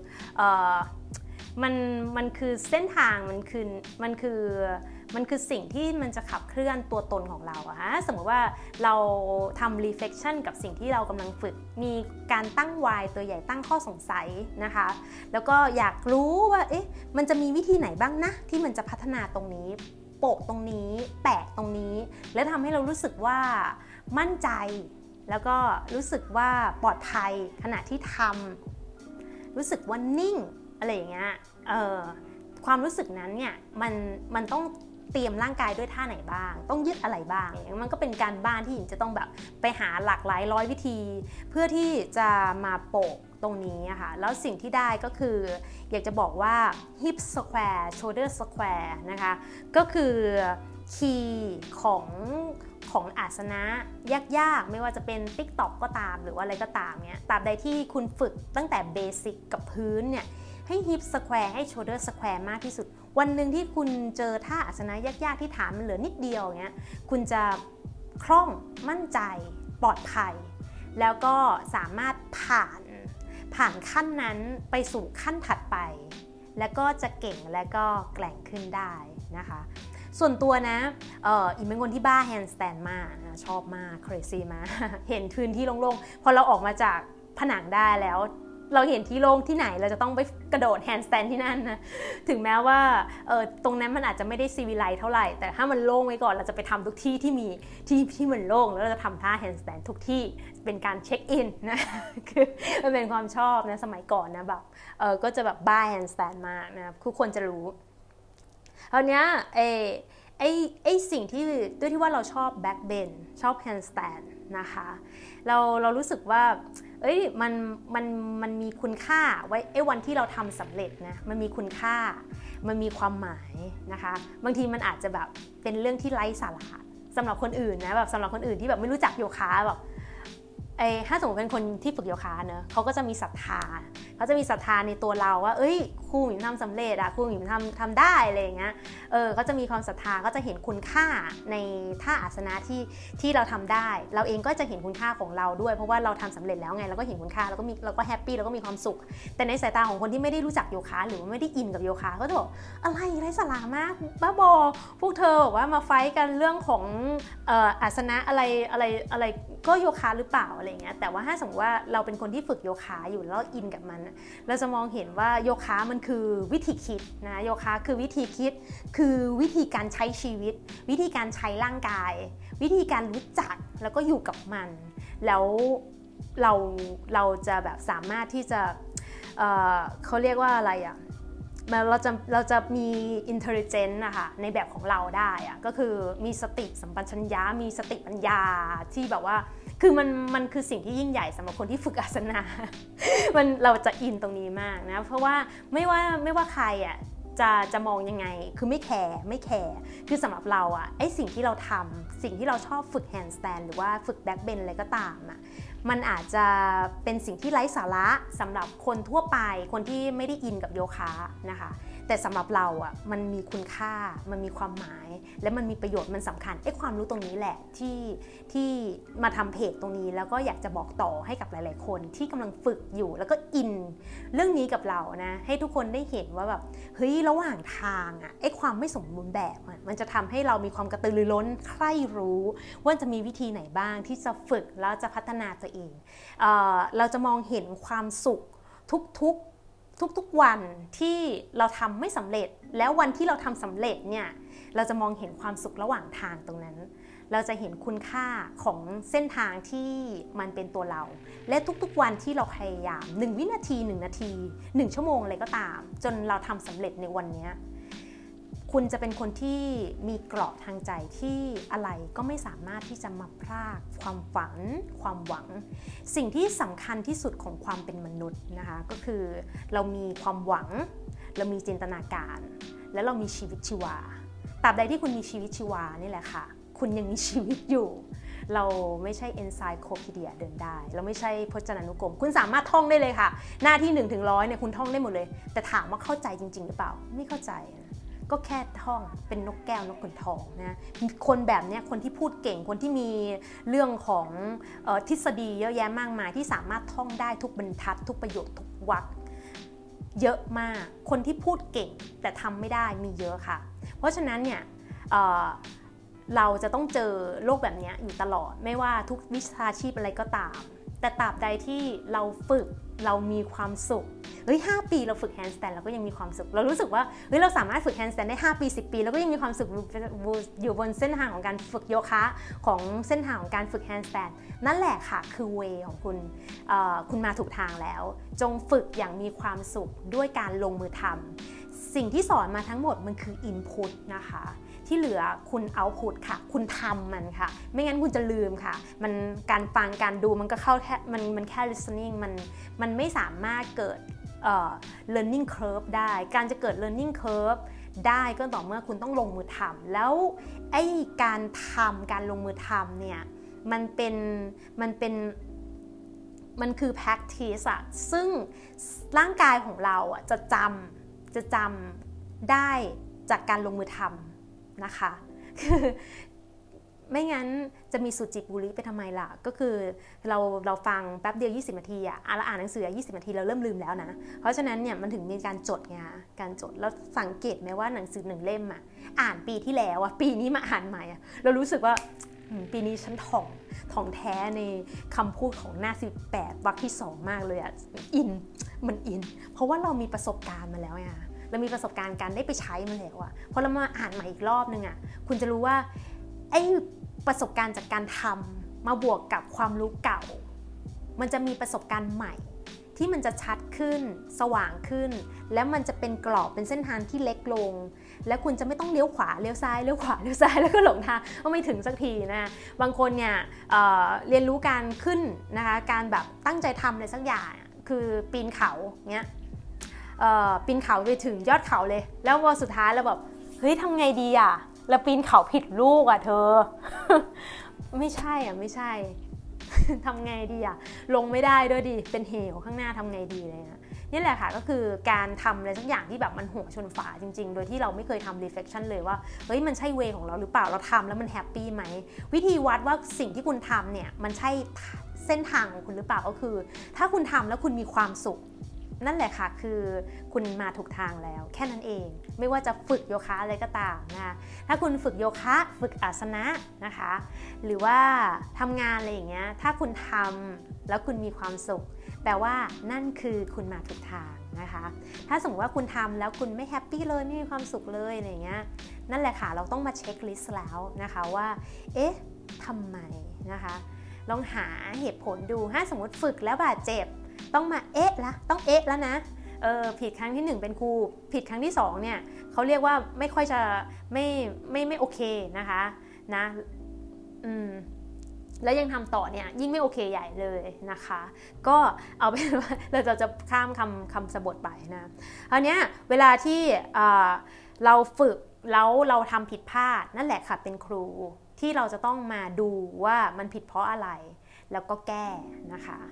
มันคือเส้นทางมันคือสิ่งที่มันจะขับเคลื่อนตัวตนของเราอะฮะสมมติว่าเราทำ reflection กับสิ่งที่เรากำลังฝึกมีการตั้ง why ตัวใหญ่ตั้งข้อสงสัยนะคะแล้วก็อยากรู้ว่ามันจะมีวิธีไหนบ้างนะที่มันจะพัฒนาตรงนี้โปะตรงนี้แปะตรงนี้และทำให้เรารู้สึกว่ามั่นใจแล้วก็รู้สึกว่าปลอดภัยขณะที่ทำรู้สึกว่านิ่งอะไรอย่างเงี้ยความรู้สึกนั้นเนี่ยมันต้องเตรียมร่างกายด้วยท่าไหนบ้างต้องยืดอะไรบ้างอย่างมันก็เป็นการบ้านที่หญิงจะต้องแบบไปหาหลากหลายร้อยวิธีเพื่อที่จะมาโปะตรงนี้ค่ะแล้วสิ่งที่ได้ก็คืออยากจะบอกว่า hip square shoulder square นะคะก็คือคีย์ของอาสนะยากๆไม่ว่าจะเป็น TikTok ก็ตามหรือว่าอะไรก็ตามเนี่ยตราบใดที่คุณฝึกตั้งแต่เบสิกกับพื้นเนี่ยให้ hip square ให้ shoulder square มากที่สุดวันหนึ่งที่คุณเจอท่าอาสนะยากๆที่ฐานมันเหลือนิดเดียวเงี้ยคุณจะคล่องมั่นใจปลอดภัยแล้วก็สามารถผ่านขั้นนั้นไปสู่ขั้นถัดไปแล้วก็จะเก่งและก็แกร่งขึ้นได้นะคะส่วนตัวนะอีกเป็นคนที่บ้าแฮนด์สแตนมากนะชอบมาก crazy มาก เห็นพื้นที่โล่งๆพอเราออกมาจากผนังได้แล้วเราเห็นที่โล่งที่ไหนเราจะต้องไปกระโดดแฮนด์สแตนที่นั่นนะถึงแม้ว่าตรงนั้นมันอาจจะไม่ได้ซีวิไลซ์เท่าไหร่แต่ถ้ามันโล่งไว้ก่อนเราจะไปทำทุกที่ที่มีที่มันโล่งแล้วเราจะทำท่าแฮนด์สแตนทุกที่เป็นการเช็คอินนะคือมันเป็นความชอบนะสมัยก่อนนะแบบก็จะแบบบ้าแฮนด์สแตนมากนะทุกคนจะรู้คราวนี้ไอ้สิ่งที่ด้วยที่ว่าเราชอบแบ็คเบนชอบแฮนด์สแตนนะคะเรารู้สึกว่ามันมีคุณค่าไว้วันที่เราทำสำเร็จนะมันมีคุณค่ามันมีความหมายนะคะบางทีมันอาจจะแบบเป็นเรื่องที่ไร้สาระสำหรับคนอื่นนะแบบสำหรับคนอื่นที่แบบไม่รู้จักโยคะแบบถ้าสมมติเป็นคนที่ฝึกโยคะเนอะเขาก็จะมีศรัทธาในตัวเราว่าครูหมิวทำสำเร็จอะครูหมิวทำได้อะไรอย่างเงี้ยเขาจะมีความศรัทธาก็จะเห็นคุณค่าในท่าอาสนะที่เราทำได้เราเองก็จะเห็นคุณค่าของเราด้วยเพราะว่าเราทำสำเร็จแล้วไงเราก็เห็นคุณค่าเราก็แฮปปี้เราก็มีความสุขแต่ในสายตาของคนที่ไม่ได้รู้จักโยคะหรือว่าไม่ได้อินกับโยคะก็จะบอกอะไรไร้สาระมากบ้าบอพวกเธอบอกว่ามาไฟท์กันเรื่องของอาสนะอะไรก็โยคะหรือเปล่าอะไรเงี้ยแต่ว่าถ้าสมมติว่าเราเป็นคนที่ฝึกโยคะอยู่แล้วอินกับมันเราจะมองเห็นว่าโยคะมันคือวิธีคิดนะโยคะคือวิธีคิดคือวิธีการใช้ชีวิตวิธีการใช้ร่างกายวิธีการรู้จักแล้วก็อยู่กับมันแล้วเราจะแบบสามารถที่จะเขาเรียกว่าอะไรอ่ะเราจะมี intelligence นะคะในแบบของเราได้อะก็คือมีสติสัมปชัญญะมีสติปัญญาที่แบบว่าคือมันคือสิ่งที่ยิ่งใหญ่สำหรับคนที่ฝึกอาสนะ เราจะอินตรงนี้มากนะเพราะว่าไม่ว่าใครอ่ะจะมองยังไงคือไม่แคร์คือสำหรับเราอ่ะไอ้สิ่งที่เราทำสิ่งที่เราชอบฝึกแฮนด์สแตนหรือว่าฝึกแบ็คเบนอะไรก็ตามอ่ะมันอาจจะเป็นสิ่งที่ไร้สาระสำหรับคนทั่วไปคนที่ไม่ได้อินกับโยคะนะคะแต่สำหรับเราอ่ะมันมีคุณค่ามันมีความหมายและมันมีประโยชน์มันสำคัญความรู้ตรงนี้แหละที่มาทำเพจตรงนี้แล้วก็อยากจะบอกต่อให้กับหลายๆคนที่กำลังฝึกอยู่แล้วก็อินเรื่องนี้กับเรานะให้ทุกคนได้เห็นว่าแบบเฮ้ยระหว่างทางอ่ะความไม่สมบูรณ์แบบมันจะทำให้เรามีความกระตือรือร้นใคร่รู้ว่าจะมีวิธีไหนบ้างที่จะฝึกแล้วจะพัฒนาตัวเองเราจะมองเห็นความสุขทุกวันที่เราทำไม่สำเร็จแล้ววันที่เราทำสำเร็จเนี่ยเราจะมองเห็นความสุขระหว่างทางตรงนั้นเราจะเห็นคุณค่าของเส้นทางที่มันเป็นตัวเราและทุกๆวันที่เราพยายาม1 วินาที1 นาที1 ชั่วโมงอะไรก็ตามจนเราทำสำเร็จในวันนี้คุณจะเป็นคนที่มีเกราะทางใจที่อะไรก็ไม่สามารถที่จะมาพรากความฝันความหวังสิ่งที่สำคัญที่สุดของความเป็นมนุษย์นะคะก็คือเรามีความหวังเรามีจินตนาการและเรามีชีวิตชีวาตราบใดที่คุณมีชีวิตชีวานี่แหละค่ะคุณยังมีชีวิตอยู่เราไม่ใช่ encyclopedia เดินได้เราไม่ใช่พจนานุกรมคุณสามารถท่องได้เลยค่ะหน้าที่1 ถึง 100เนี่ยคุณท่องได้หมดเลยแต่ถามว่าเข้าใจจริงๆหรือเปล่าไม่เข้าใจก็แค่ท่องเป็นนกแก้วนกขุนทองนะคนแบบนี้คนที่พูดเก่งคนที่มีเรื่องของทฤษฎีเยอะแยะมากมายที่สามารถท่องได้ทุกบรรทัดทุกประโยคทุกวรรคเยอะมากคนที่พูดเก่งแต่ทำไม่ได้มีเยอะค่ะเพราะฉะนั้นเนี่ยเราจะต้องเจอโลกแบบนี้อยู่ตลอดไม่ว่าทุกวิชาชีพอะไรก็ตามแต่ตราบใดที่เราฝึกเรามีความสุข5 ปีเราฝึกแฮนด์สแตนเราก็ยังมีความสุขเรารู้สึกว่าเราสามารถฝึกแฮนด์สแตนได้5 ปี 10 ปีแล้วก็ยังมีความสุขอยู่บนเส้นทางของการฝึกโยคะของเส้นทางของการฝึกแฮนด์สแตนนั่นแหละค่ะคือเวของคุณคุณมาถูกทางแล้วจงฝึกอย่างมีความสุขด้วยการลงมือทำสิ่งที่สอนมาทั้งหมดมันคือ input นะคะที่เหลือคุณ output ค่ะคุณทำมันค่ะไม่งั้นคุณจะลืมค่ะมันการฟังการดูมันก็เข้าแค่มันแค่ listening มันไม่สามารถเกิดlearning curve ได้การจะเกิด learning curve ได้ก็ต่อเมื่อคุณต้องลงมือทำแล้วการลงมือทำเนี่ยมันคือ practice อะซึ่งร่างกายของเราอะจะจำได้จากการลงมือทำนะคะคือไม่งั้นจะมีสุจิบุริไปทำไมล่ะก็คือเราฟังแป๊บเดียว20 นาทีอะเราอ่านหนังสือ20 นาทีเราเริ่มลืมแล้วนะเพราะฉะนั้นเนี่ยมันถึงมีการจดไงการจดแล้วสังเกตไหมว่าหนังสือ1 เล่มอะอ่านปีที่แล้วอะปีนี้มาอ่านใหม่อะเรารู้สึกว่าปีนี้ฉันถ่องแท้ในคำพูดของหน้า18 วรรคที่ 2มากเลยอะมันอินเพราะว่าเรามีประสบการณ์มาแล้วไงเรามีประสบการณ์การได้ไปใช้มันแล้วอะพอเรามาอ่านใหม่อีกรอบนึงอะคุณจะรู้ว่าประสบการณ์จากการทำมาบวกกับความรู้เก่ามันจะมีประสบการณ์ใหม่ที่มันจะชัดขึ้นสว่างขึ้นแล้วมันจะเป็นกรอบเป็นเส้นทางที่เล็กลงและคุณจะไม่ต้องเลี้ยวขวาเลี้ยวซ้ายเลี้ยวขวาเลี้ยวซ้ายแล้วก็หลงทางก็ไม่ถึงสักทีนะบางคนเนี่ยเรียนรู้การขึ้นนะคะการแบบตั้งใจทำอะไรสักอย่างคือปีนเขาเงี้ยปีนเขาไปถึงยอดเขาเลยแล้วพอสุดท้ายเราแบบเฮ้ยทำไงดีอ่ะเราปีนเขาผิดลูกอ่ะเธอ ไม่ใช่ทำไงดีอ่ะลงไม่ได้ด้วยดิเป็นเหวข้างหน้าทำไงดีเลยนะนี่แหละค่ะก็คือการทำอะไรสักอย่างที่แบบมันหัวชนฝาจริงๆโดยที่เราไม่เคยทำ reflection เลยว่าเฮ้ยมันใช่เวของเราหรือเปล่าเราทำแล้วมันแฮปปี้ไหมวิธีวัดว่าสิ่งที่คุณทำเนี่ยมันใช่เส้นทางของคุณหรือเปล่าก็คือถ้าคุณทำแล้วคุณมีความสุขนั่นแหละค่ะคือคุณมาถูกทางแล้วแค่นั้นเองไม่ว่าจะฝึกโยคะอะไรก็ตามนะถ้าคุณฝึกโยคะฝึกอาสนะนะคะหรือว่าทำงานอะไรอย่างเงี้ยถ้าคุณทำแล้วคุณมีความสุขแปลว่านั่นคือคุณมาถูกทางนะคะถ้าสมมติว่าคุณทำแล้วคุณไม่แฮปปี้เลยไม่มีความสุขเลยอะไรอย่างเงี้ยนั่นแหละค่ะเราต้องมาเช็คลิสต์แล้วนะคะว่าเอ๊ะทำไมนะคะลองหาเหตุผลดูถ้าสมมติฝึกแล้วบาดเจ็บต้องมาต้องเอ๊ะแล้วนะผิดครั้งที่1เป็นครูผิดครั้งที่2เนี่ยเขาเรียกว่าไม่ค่อยจะไม่โอเคนะคะนะแล้วยังทำต่อเนี่ยยิ่งไม่โอเคใหญ่เลยนะคะก็เอาเป็นว่าเราจะข้ามคำสบทไปนะคราวนี้เวลาที่เราฝึกแล้วเราทำผิดพลาดนั่นแหละค่ะเป็นครูที่เราจะต้องมาดูว่ามันผิดเพราะอะไรแล้วก็แก้นะคะ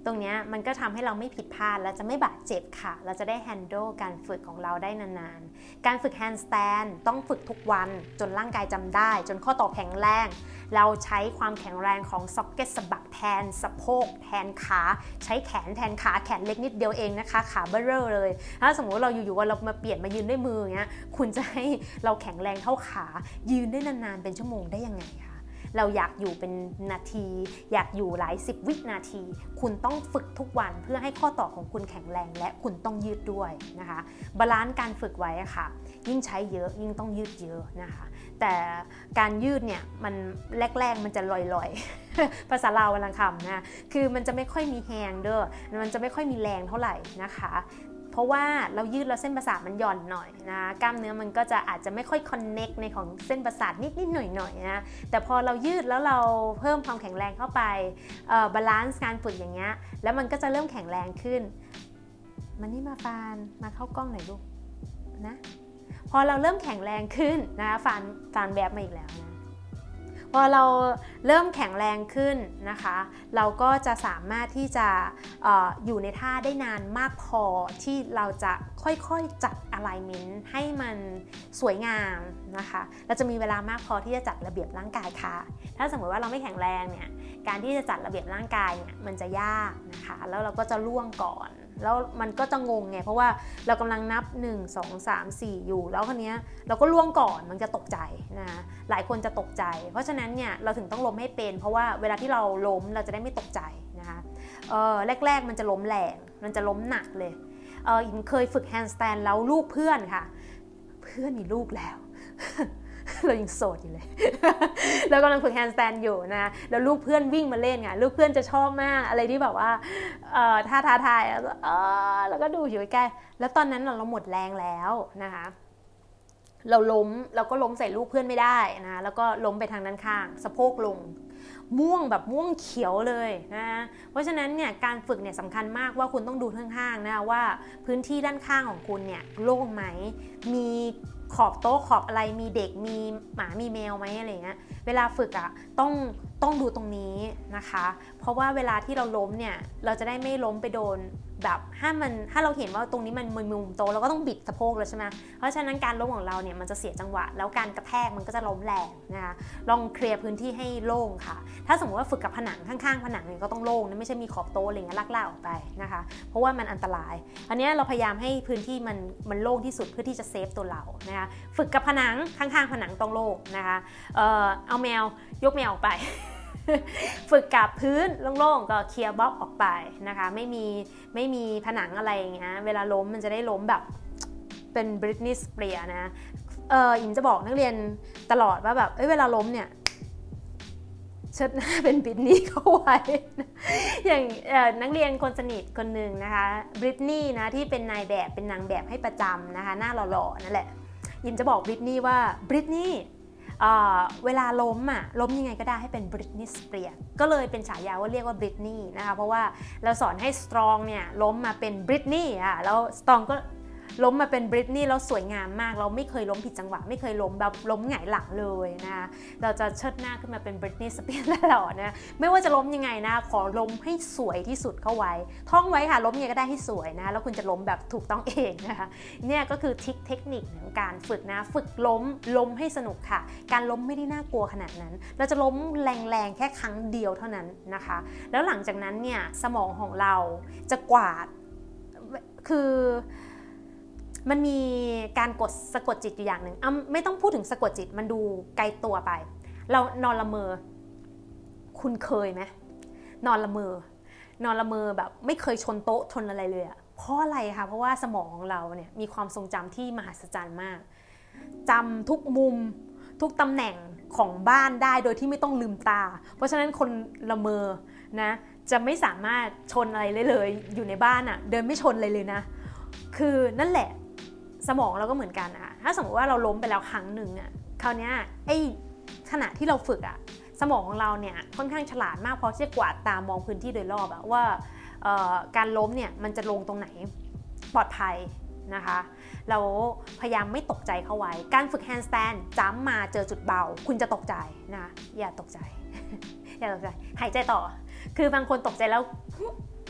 ตรงนี้มันก็ทำให้เราไม่ผิดพลาดและจะไม่บาดเจ็บค่ะเราจะได้แฮนด์ลการฝึกของเราได้นานๆการฝึกแฮนด์สแตนต้องฝึกทุกวันจนร่างกายจำได้จนข้อต่อแข็งแรงเราใช้ความแข็งแรงของซ็อกเก็ตสะบักแทนสะโพกแทนขาใช้แขนแทนขาแขนเล็กนิดเดียวเองนะคะขาเบ้อเร่อเลยถ้าสมมติเราอยู่ๆเรามาเปลี่ยนมายืนด้วยมืออย่างเงี้ยคุณจะให้เราแข็งแรงเท่าขายืนได้นานๆเป็นชั่วโมงได้ยังไงคะเราอยากอยู่เป็นนาทีอยากอยู่หลาย10 วินาทีคุณต้องฝึกทุกวันเพื่อให้ข้อต่อของคุณแข็งแรงและคุณต้องยืดด้วยนะคะบาลานซ์การฝึกไว้ค่ะยิ่งใช้เยอะยิ่งต้องยืดเยอะนะคะแต่การยืดเนี่ยมันแรกๆมันจะลอยๆ ภาษาลาววลังคำนะคือมันจะไม่ค่อยมีแฮงเด้อมันจะไม่ค่อยมีแรงเท่าไหร่นะคะเพราะว่าเรายืดแล้วเส้นประสาทมันหย่อนหน่อยนะกล้ามเนื้อมันก็จะอาจจะไม่ค่อยคอนเน็กในของเส้นประสาทนิดๆหน่อยๆนะแต่พอเรายืดแล้วเราเพิ่มความแข็งแรงเข้าไปบาลานซ์การฝึกอย่างเงี้ยแล้วมันก็จะเริ่มแข็งแรงขึ้นมันนี่มาฟานมาเข้ากล้องหน่อยลูกนะพอเราเริ่มแข็งแรงขึ้นนะฟานแบบมาอีกแล้วนะพอเราเริ่มแข็งแรงขึ้นนะคะเราก็จะสามารถที่จะอยู่ในท่าได้นานมากพอที่เราจะค่อยๆจัด alignment ให้มันสวยงามนะคะเราจะมีเวลามากพอที่จะจัดระเบียบร่างกายค่ะถ้าสมมติว่าเราไม่แข็งแรงเนี่ยการที่จะจัดระเบียบร่างกายเนี่ยมันจะยากนะคะแล้วเราก็จะล่วงก่อนแล้วมันก็จะงงไงเพราะว่าเรากำลังนับ1 2 3 4อยู่แล้วคนนี้เราก็ล่วงก่อนมันจะตกใจนะหลายคนจะตกใจเพราะฉะนั้นเนี่ยเราถึงต้องล้มให้เป็นเพราะว่าเวลาที่เราล้มเราจะได้ไม่ตกใจนะคะแรกๆมันจะล้มแรงมันจะล้มหนักเลยอินเคยฝึกแฮนด์สแตนแล้วลูกเพื่อนค่ะเพื่อนมีลูกแล้ว เรายังโสดอยู่เลย แล้วกำลังฝึกแฮนด์สแตนอยู่นะแล้วลูกเพื่อนวิ่งมาเล่นไงลูกเพื่อนจะชอบมากอะไรที่แบบว่าท่าทายแล้วก็ดูอยู่ใกล้แล้วตอนนั้นเราหมดแรงแล้วนะคะเราก็ล้มใส่ลูกเพื่อนไม่ได้นะแล้วก็ล้มไปทางด้านข้างสะโพกลงม่วงแบบม่วงเขียวเลยนะเพราะฉะนั้นเนี่ยการฝึกเนี่ยสำคัญมากว่าคุณต้องดูข้างๆนะว่าพื้นที่ด้านข้างของคุณเนี่ยโล่งไหมมีขอบโต๊ะขอบอะไรมีเด็กมีหมามีแมวไหมอะไรเงี้ยเวลาฝึกอ่ะต้องดูตรงนี้นะคะเพราะว่าเวลาที่เราล้มเนี่ยเราจะได้ไม่ล้มไปโดนแบบถ้าเราเห็นว่าตรงนี้มันมุมโตเราก็ต้องบิดสะโพกแล้วใช่ไหมเพราะฉะนั้นการล้มของเราเนี่ยมันจะเสียจังหวะแล้วการกระแทกมันก็จะล้มแรงนะคะลองเคลียร์พื้นที่ให้โล่งค่ะถ้าสมมติว่าฝึกกับผนังข้างๆผนังเนี่ยก็ต้องโล่งนะไม่ใช่มีขอบโต๊ะอะไรเงี้ยลากๆออกไปนะคะเพราะว่ามันอันตรายอันนี้เราพยายามให้พื้นที่มันโล่งที่สุดเพื่อที่จะเซฟตัวเรานะคะฝึกกับผนังข้างๆผนังต้องโล่งนะคะเอาแมวยกแมวออกไป ฝึกกับพื้นโล่งๆก็เคลียร์บล็อกออกไปนะคะไม่มีผนังอะไรอย่างเงี้ยเวลาล้มมันจะได้ล้มแบบเป็นบริตนีย์สเปียร์นะอิมจะบอกนักเรียนตลอดว่าแบบเวลาล้มเนี่ยเชิดหน้าเป็นบริตนีย์เข้าไว้ อย่างนักเรียนคนสนิทคนหนึ่งนะคะบริตนีย์นะที่เป็นนายแบบเป็นนางแบบให้ประจำนะคะหน้าหล่อๆนั่นแหละอิมจะบอกบริตนีย์ว่าบริตนีย์เวลาล้มยังไงก็ได้ให้เป็น Britney Spears ก็เลยเป็นฉายาว่าเรียกว่า Britney นะคะเพราะว่าเราสอนให้ Strong เนี่ยล้มมาเป็น Britney แล้ว Strong ก็ล้มมาเป็น Britney แล้วสวยงามมากเราไม่เคยล้มผิดจังหวะไม่เคยล้มแบบล้มหงายหลังเลยนะคะเราจะเชิดหน้าขึ้นมาเป็น Britney Spears ตลอดนะไม่ว่าจะล้มยังไงนะขอล้มให้สวยที่สุดเข้าไว้ท่องไว้ค่ะล้มยังไงก็ได้ให้สวยนะแล้วคุณจะล้มแบบถูกต้องเองนะคะเนี่ยก็คือเทคนิคของการฝึกนะฝึกล้มให้สนุกค่ะการล้มไม่ได้น่ากลัวขนาดนั้นเราจะล้มแรงๆแค่ครั้งเดียวเท่านั้นนะคะแล้วหลังจากนั้นเนี่ยสมองของเราจะกวาดคือมันมีการสะกดจิตอยู่อย่างหนึ่งไม่ต้องพูดถึงสะกดจิตมันดูไกลตัวไปเรานอนละเมอคุณเคยไหมนอนละเมอแบบไม่เคยชนโต๊ะชนอะไรเลยอะเพราะอะไรคะเพราะว่าสมองของเราเนี่ยมีความทรงจำที่มหัศจรรย์มากจำทุกมุมทุกตำแหน่งของบ้านได้โดยที่ไม่ต้องลืมตาเพราะฉะนั้นคนละเมอนะจะไม่สามารถชนอะไรเลยอยู่ในบ้านอะเดินไม่ชนเลยนะคือนั่นแหละสมองเราก็เหมือนกันนะคะถ้าสมมติว่าเราล้มไปแล้วครั้งหนึ่งอ่ะคราวนี้ไอ้ขณะที่เราฝึกอ่ะสมองของเราเนี่ยค่อนข้างฉลาดมากพอที่จะกวาดตามองพื้นที่โดยรอบว่าการล้มเนี่ยมันจะลงตรงไหนปลอดภัยนะคะเราพยายามไม่ตกใจเข้าไว้การฝึกแฮนด์สแตนจ้ำมาเจอจุดเบาคุณจะตกใจนะอย่าตกใจ อย่าตกใจหายใจต่อคือบางคนตกใจแล้ว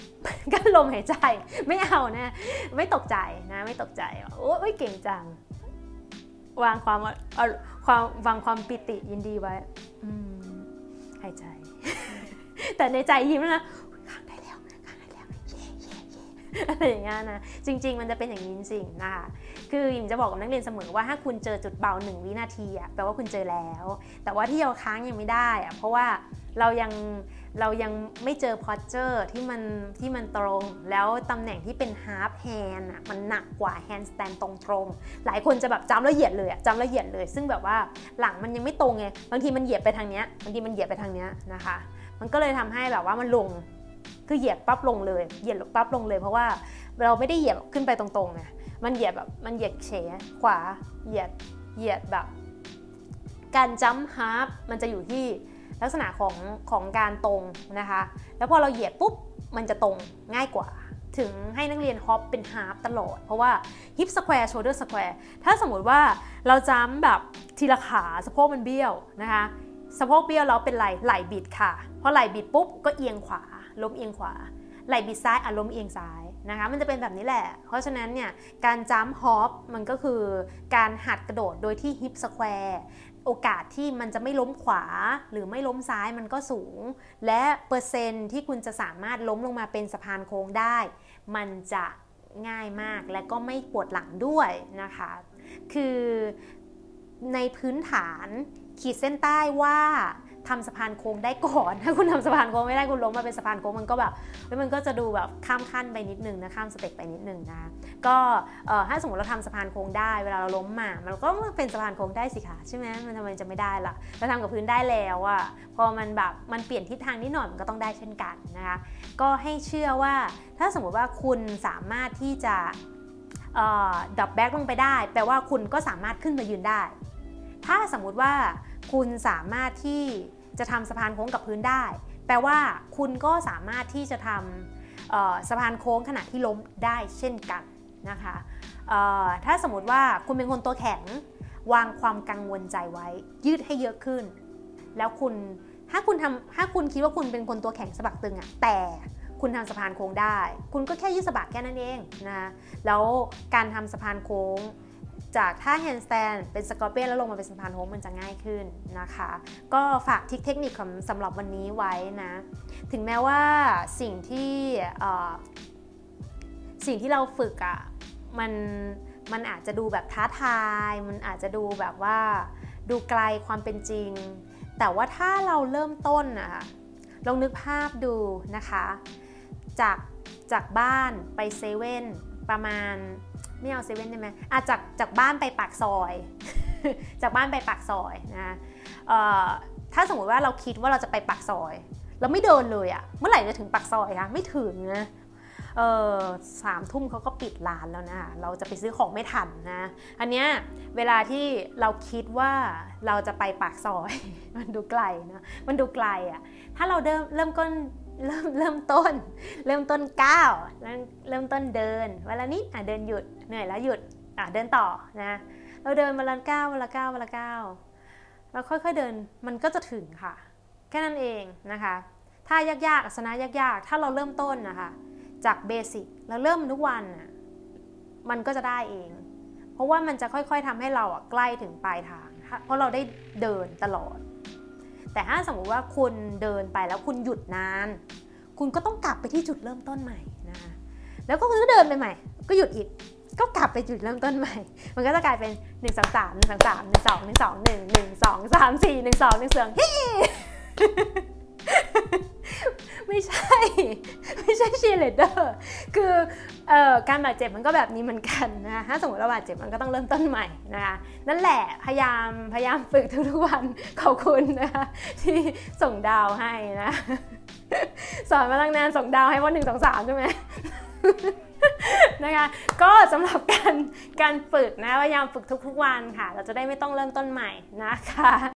กั้นลมหายใจไม่เอานะไม่ตกใจนะไม่ตกใจโอ้ยเก่งจังวางความปิติยินดีไว้หายใจแต่ในใจยิ้มนะข้างได้แล้วอะไรอย่างเงี้ยนะจริงๆมันจะเป็นอย่างนี้จริงๆนะคะคือยิมจะบอกกับนักเรียนเสมอว่าถ้าคุณเจอจุดเบา1 วินาทีแปลว่าคุณเจอแล้วแต่ว่าที่เราค้างยังไม่ได้เพราะว่าเรายังไม่เจอ posture ที่มันตรงแล้วตำแหน่งที่เป็น half hand มันหนักกว่า handstand ตรงหลายคนจะแบบจำละเอียดเลยซึ่งแบบว่าหลังมันยังไม่ตรงไงบางทีมันเหยียบไปทางเนี้ยบางทีมันเหยียบไปทางเนี้ยนะคะมันก็เลยทำให้แบบว่ามันลงคือเหยียบปั๊บลงเลยเพราะว่าเราไม่ได้เหยียบขึ้นไปตรงๆไงมันเหยียบแบบมันเหยียดเฉขวาเหยียดแบบการจัมป์ฮาร์ปมันจะอยู่ที่ลักษณะของการตรงนะคะแล้วพอเราเหยียดปุ๊บมันจะตรงง่ายกว่าถึงให้นักเรียนฮอปเป็นฮาร์ปตลอดเพราะว่าฮิปสแควร์โชลเดอร์สแควร์ถ้าสมมติว่าเราจัมป์แบบทีละขาสะโพกมันเบี้ยวนะคะสะโพกเบี้ยวแล้วเป็นไหล่บิดค่ะพอไหล่บิดปุ๊บก็เอียงขวาล้มเอียงขวาไหล่บิดซ้ายล้มเอียงซ้ายนะคะมันจะเป็นแบบนี้แหละเพราะฉะนั้นเนี่ยการจัมป์ฮอปมันก็คือการหัดกระโดดโดยที่ฮิปสแควร์โอกาสที่มันจะไม่ล้มขวาหรือไม่ล้มซ้ายมันก็สูงและเปอร์เซ็นต์ที่คุณจะสามารถล้มลงมาเป็นสะพานโค้งได้มันจะง่ายมากและก็ไม่ปวดหลังด้วยนะคะคือในพื้นฐานขีดเส้นใต้ว่าทำสะพานโค้งได้ก่อนถ้าคุณทำสะพานโค้งไม่ได้คุณล้มมาเป็นสะพานโค้งมันก็แบบมันก็จะดูแบบข้ามขั้นไปนิดนึงนะข้ามสเต็ปไปนิดนึงนะก็ถ้าสมมติเราทำสะพานโค้งได้เวลาเราล้มมามันก็เป็นสะพานโค้งได้สิคะใช่ไหมมันทำไมจะไม่ได้ล่ะเราทำกับพื้นได้แล้วอะพอมันแบบมันเปลี่ยนทิศทางนิดหน่อยมันก็ต้องได้เช่นกันนะคะก็ให้เชื่อว่าถ้าสมมติว่าคุณสามารถที่จะดับแบ็กลงไปได้แปลว่าคุณก็สามารถขึ้นมายืนได้ถ้าสมมติว่าคุณสามารถที่จะทำสะพานโค้งกับพื้นได้แปลว่าคุณก็สามารถที่จะทำสะพานโค้งขณะที่ล้มได้เช่นกันนะคะถ้าสมมติว่าคุณเป็นคนตัวแข็งวางความกังวลใจไว้ยืดให้เยอะขึ้นแล้วถ้าคุณคิดว่าคุณเป็นคนตัวแข็งสะบักตึงแต่คุณทำสะพานโค้งได้คุณก็แค่ยืดสะบักแค่นั้นเองนะแล้วการทำสะพานโค้งจากท่าแฮนด์สแตนด์เป็นสกอร์เปียนแล้วลงมาเป็นสะพานโค้งมันจะง่ายขึ้นนะคะก็ฝากทิคเทคนิคสำหรับวันนี้ไว้นะถึงแม้ว่าสิ่งที่เราฝึกมันอาจจะดูแบบท้าทายมันอาจจะดูแบบว่าดูไกลความเป็นจริงแต่ว่าถ้าเราเริ่มต้นลองนึกภาพดูนะคะจากบ้านไปเซเว่นประมาณไม่เอาเซเว่นได้ไหมจากบ้านไปปากซอย จากบ้านไปปากซอยนะถ้าสมมติว่าเราคิดว่าเราจะไปปากซอยเราไม่เดินเลยเมื่อไหร่จะถึงปากซอยคะไม่ถึงนะ3 ทุ่มเขาก็ปิดร้านแล้วนะเราจะไปซื้อของไม่ทันนะอันเนี้ยเวลาที่เราคิดว่าเราจะไปปากซอย มันดูไกลนะมันดูไกลถ้าเราเริ่มต้นก้าวเริ่มต้นเดินวันละนิดเดินหยุดเหนื่อยแล้วหยุดเดินต่อนะเราเดินวันละก้าวแล้วค่อยๆเดินมันก็จะถึงค่ะแค่นั้นเองนะคะถ้ายากๆอาสนะยากๆถ้าเราเริ่มต้นนะคะจากเบสิกแล้วเริ่มทุกวันมันก็จะได้เองเพราะว่ามันจะค่อยๆทำให้เราใกล้ถึงปลายทางเพราะเราได้เดินตลอดแต่ถ้าสมมติว่าคุณเดินไปแล้วคุณหยุดนานคุณก็ต้องกลับไปที่จุดเริ่มต้นใหม่นะคะแล้วก็คุณก็เดินไปใหม่ก็หยุดอีกก็กลับไปจุดเริ่มต้นใหม่มันก็จะกลายเป็น1 2 3 1 2 3 1 2 1 2 1 1 2 3 4 1 2 1 2เฮ้ไม่ใช่เชียร์ลีดเดอร์คือการบาดเจ็บมันก็แบบนี้เหมือนกันนะถ้าสมมติเราบาดเจ็บมันก็ต้องเริ่มต้นใหม่นะคะนั่นแหละพยายามฝึกทุกวันขอบคุณนะคะที่ส่งดาวให้นะสอนมาตั้งนานส่งดาวให้ว่า1 2 3ใช่ไหมนะคะก็สำหรับการฝึกนะพยายามฝึกทุกวันค่ะเราจะได้ไม่ต้องเริ่มต้นใหม่นะคะ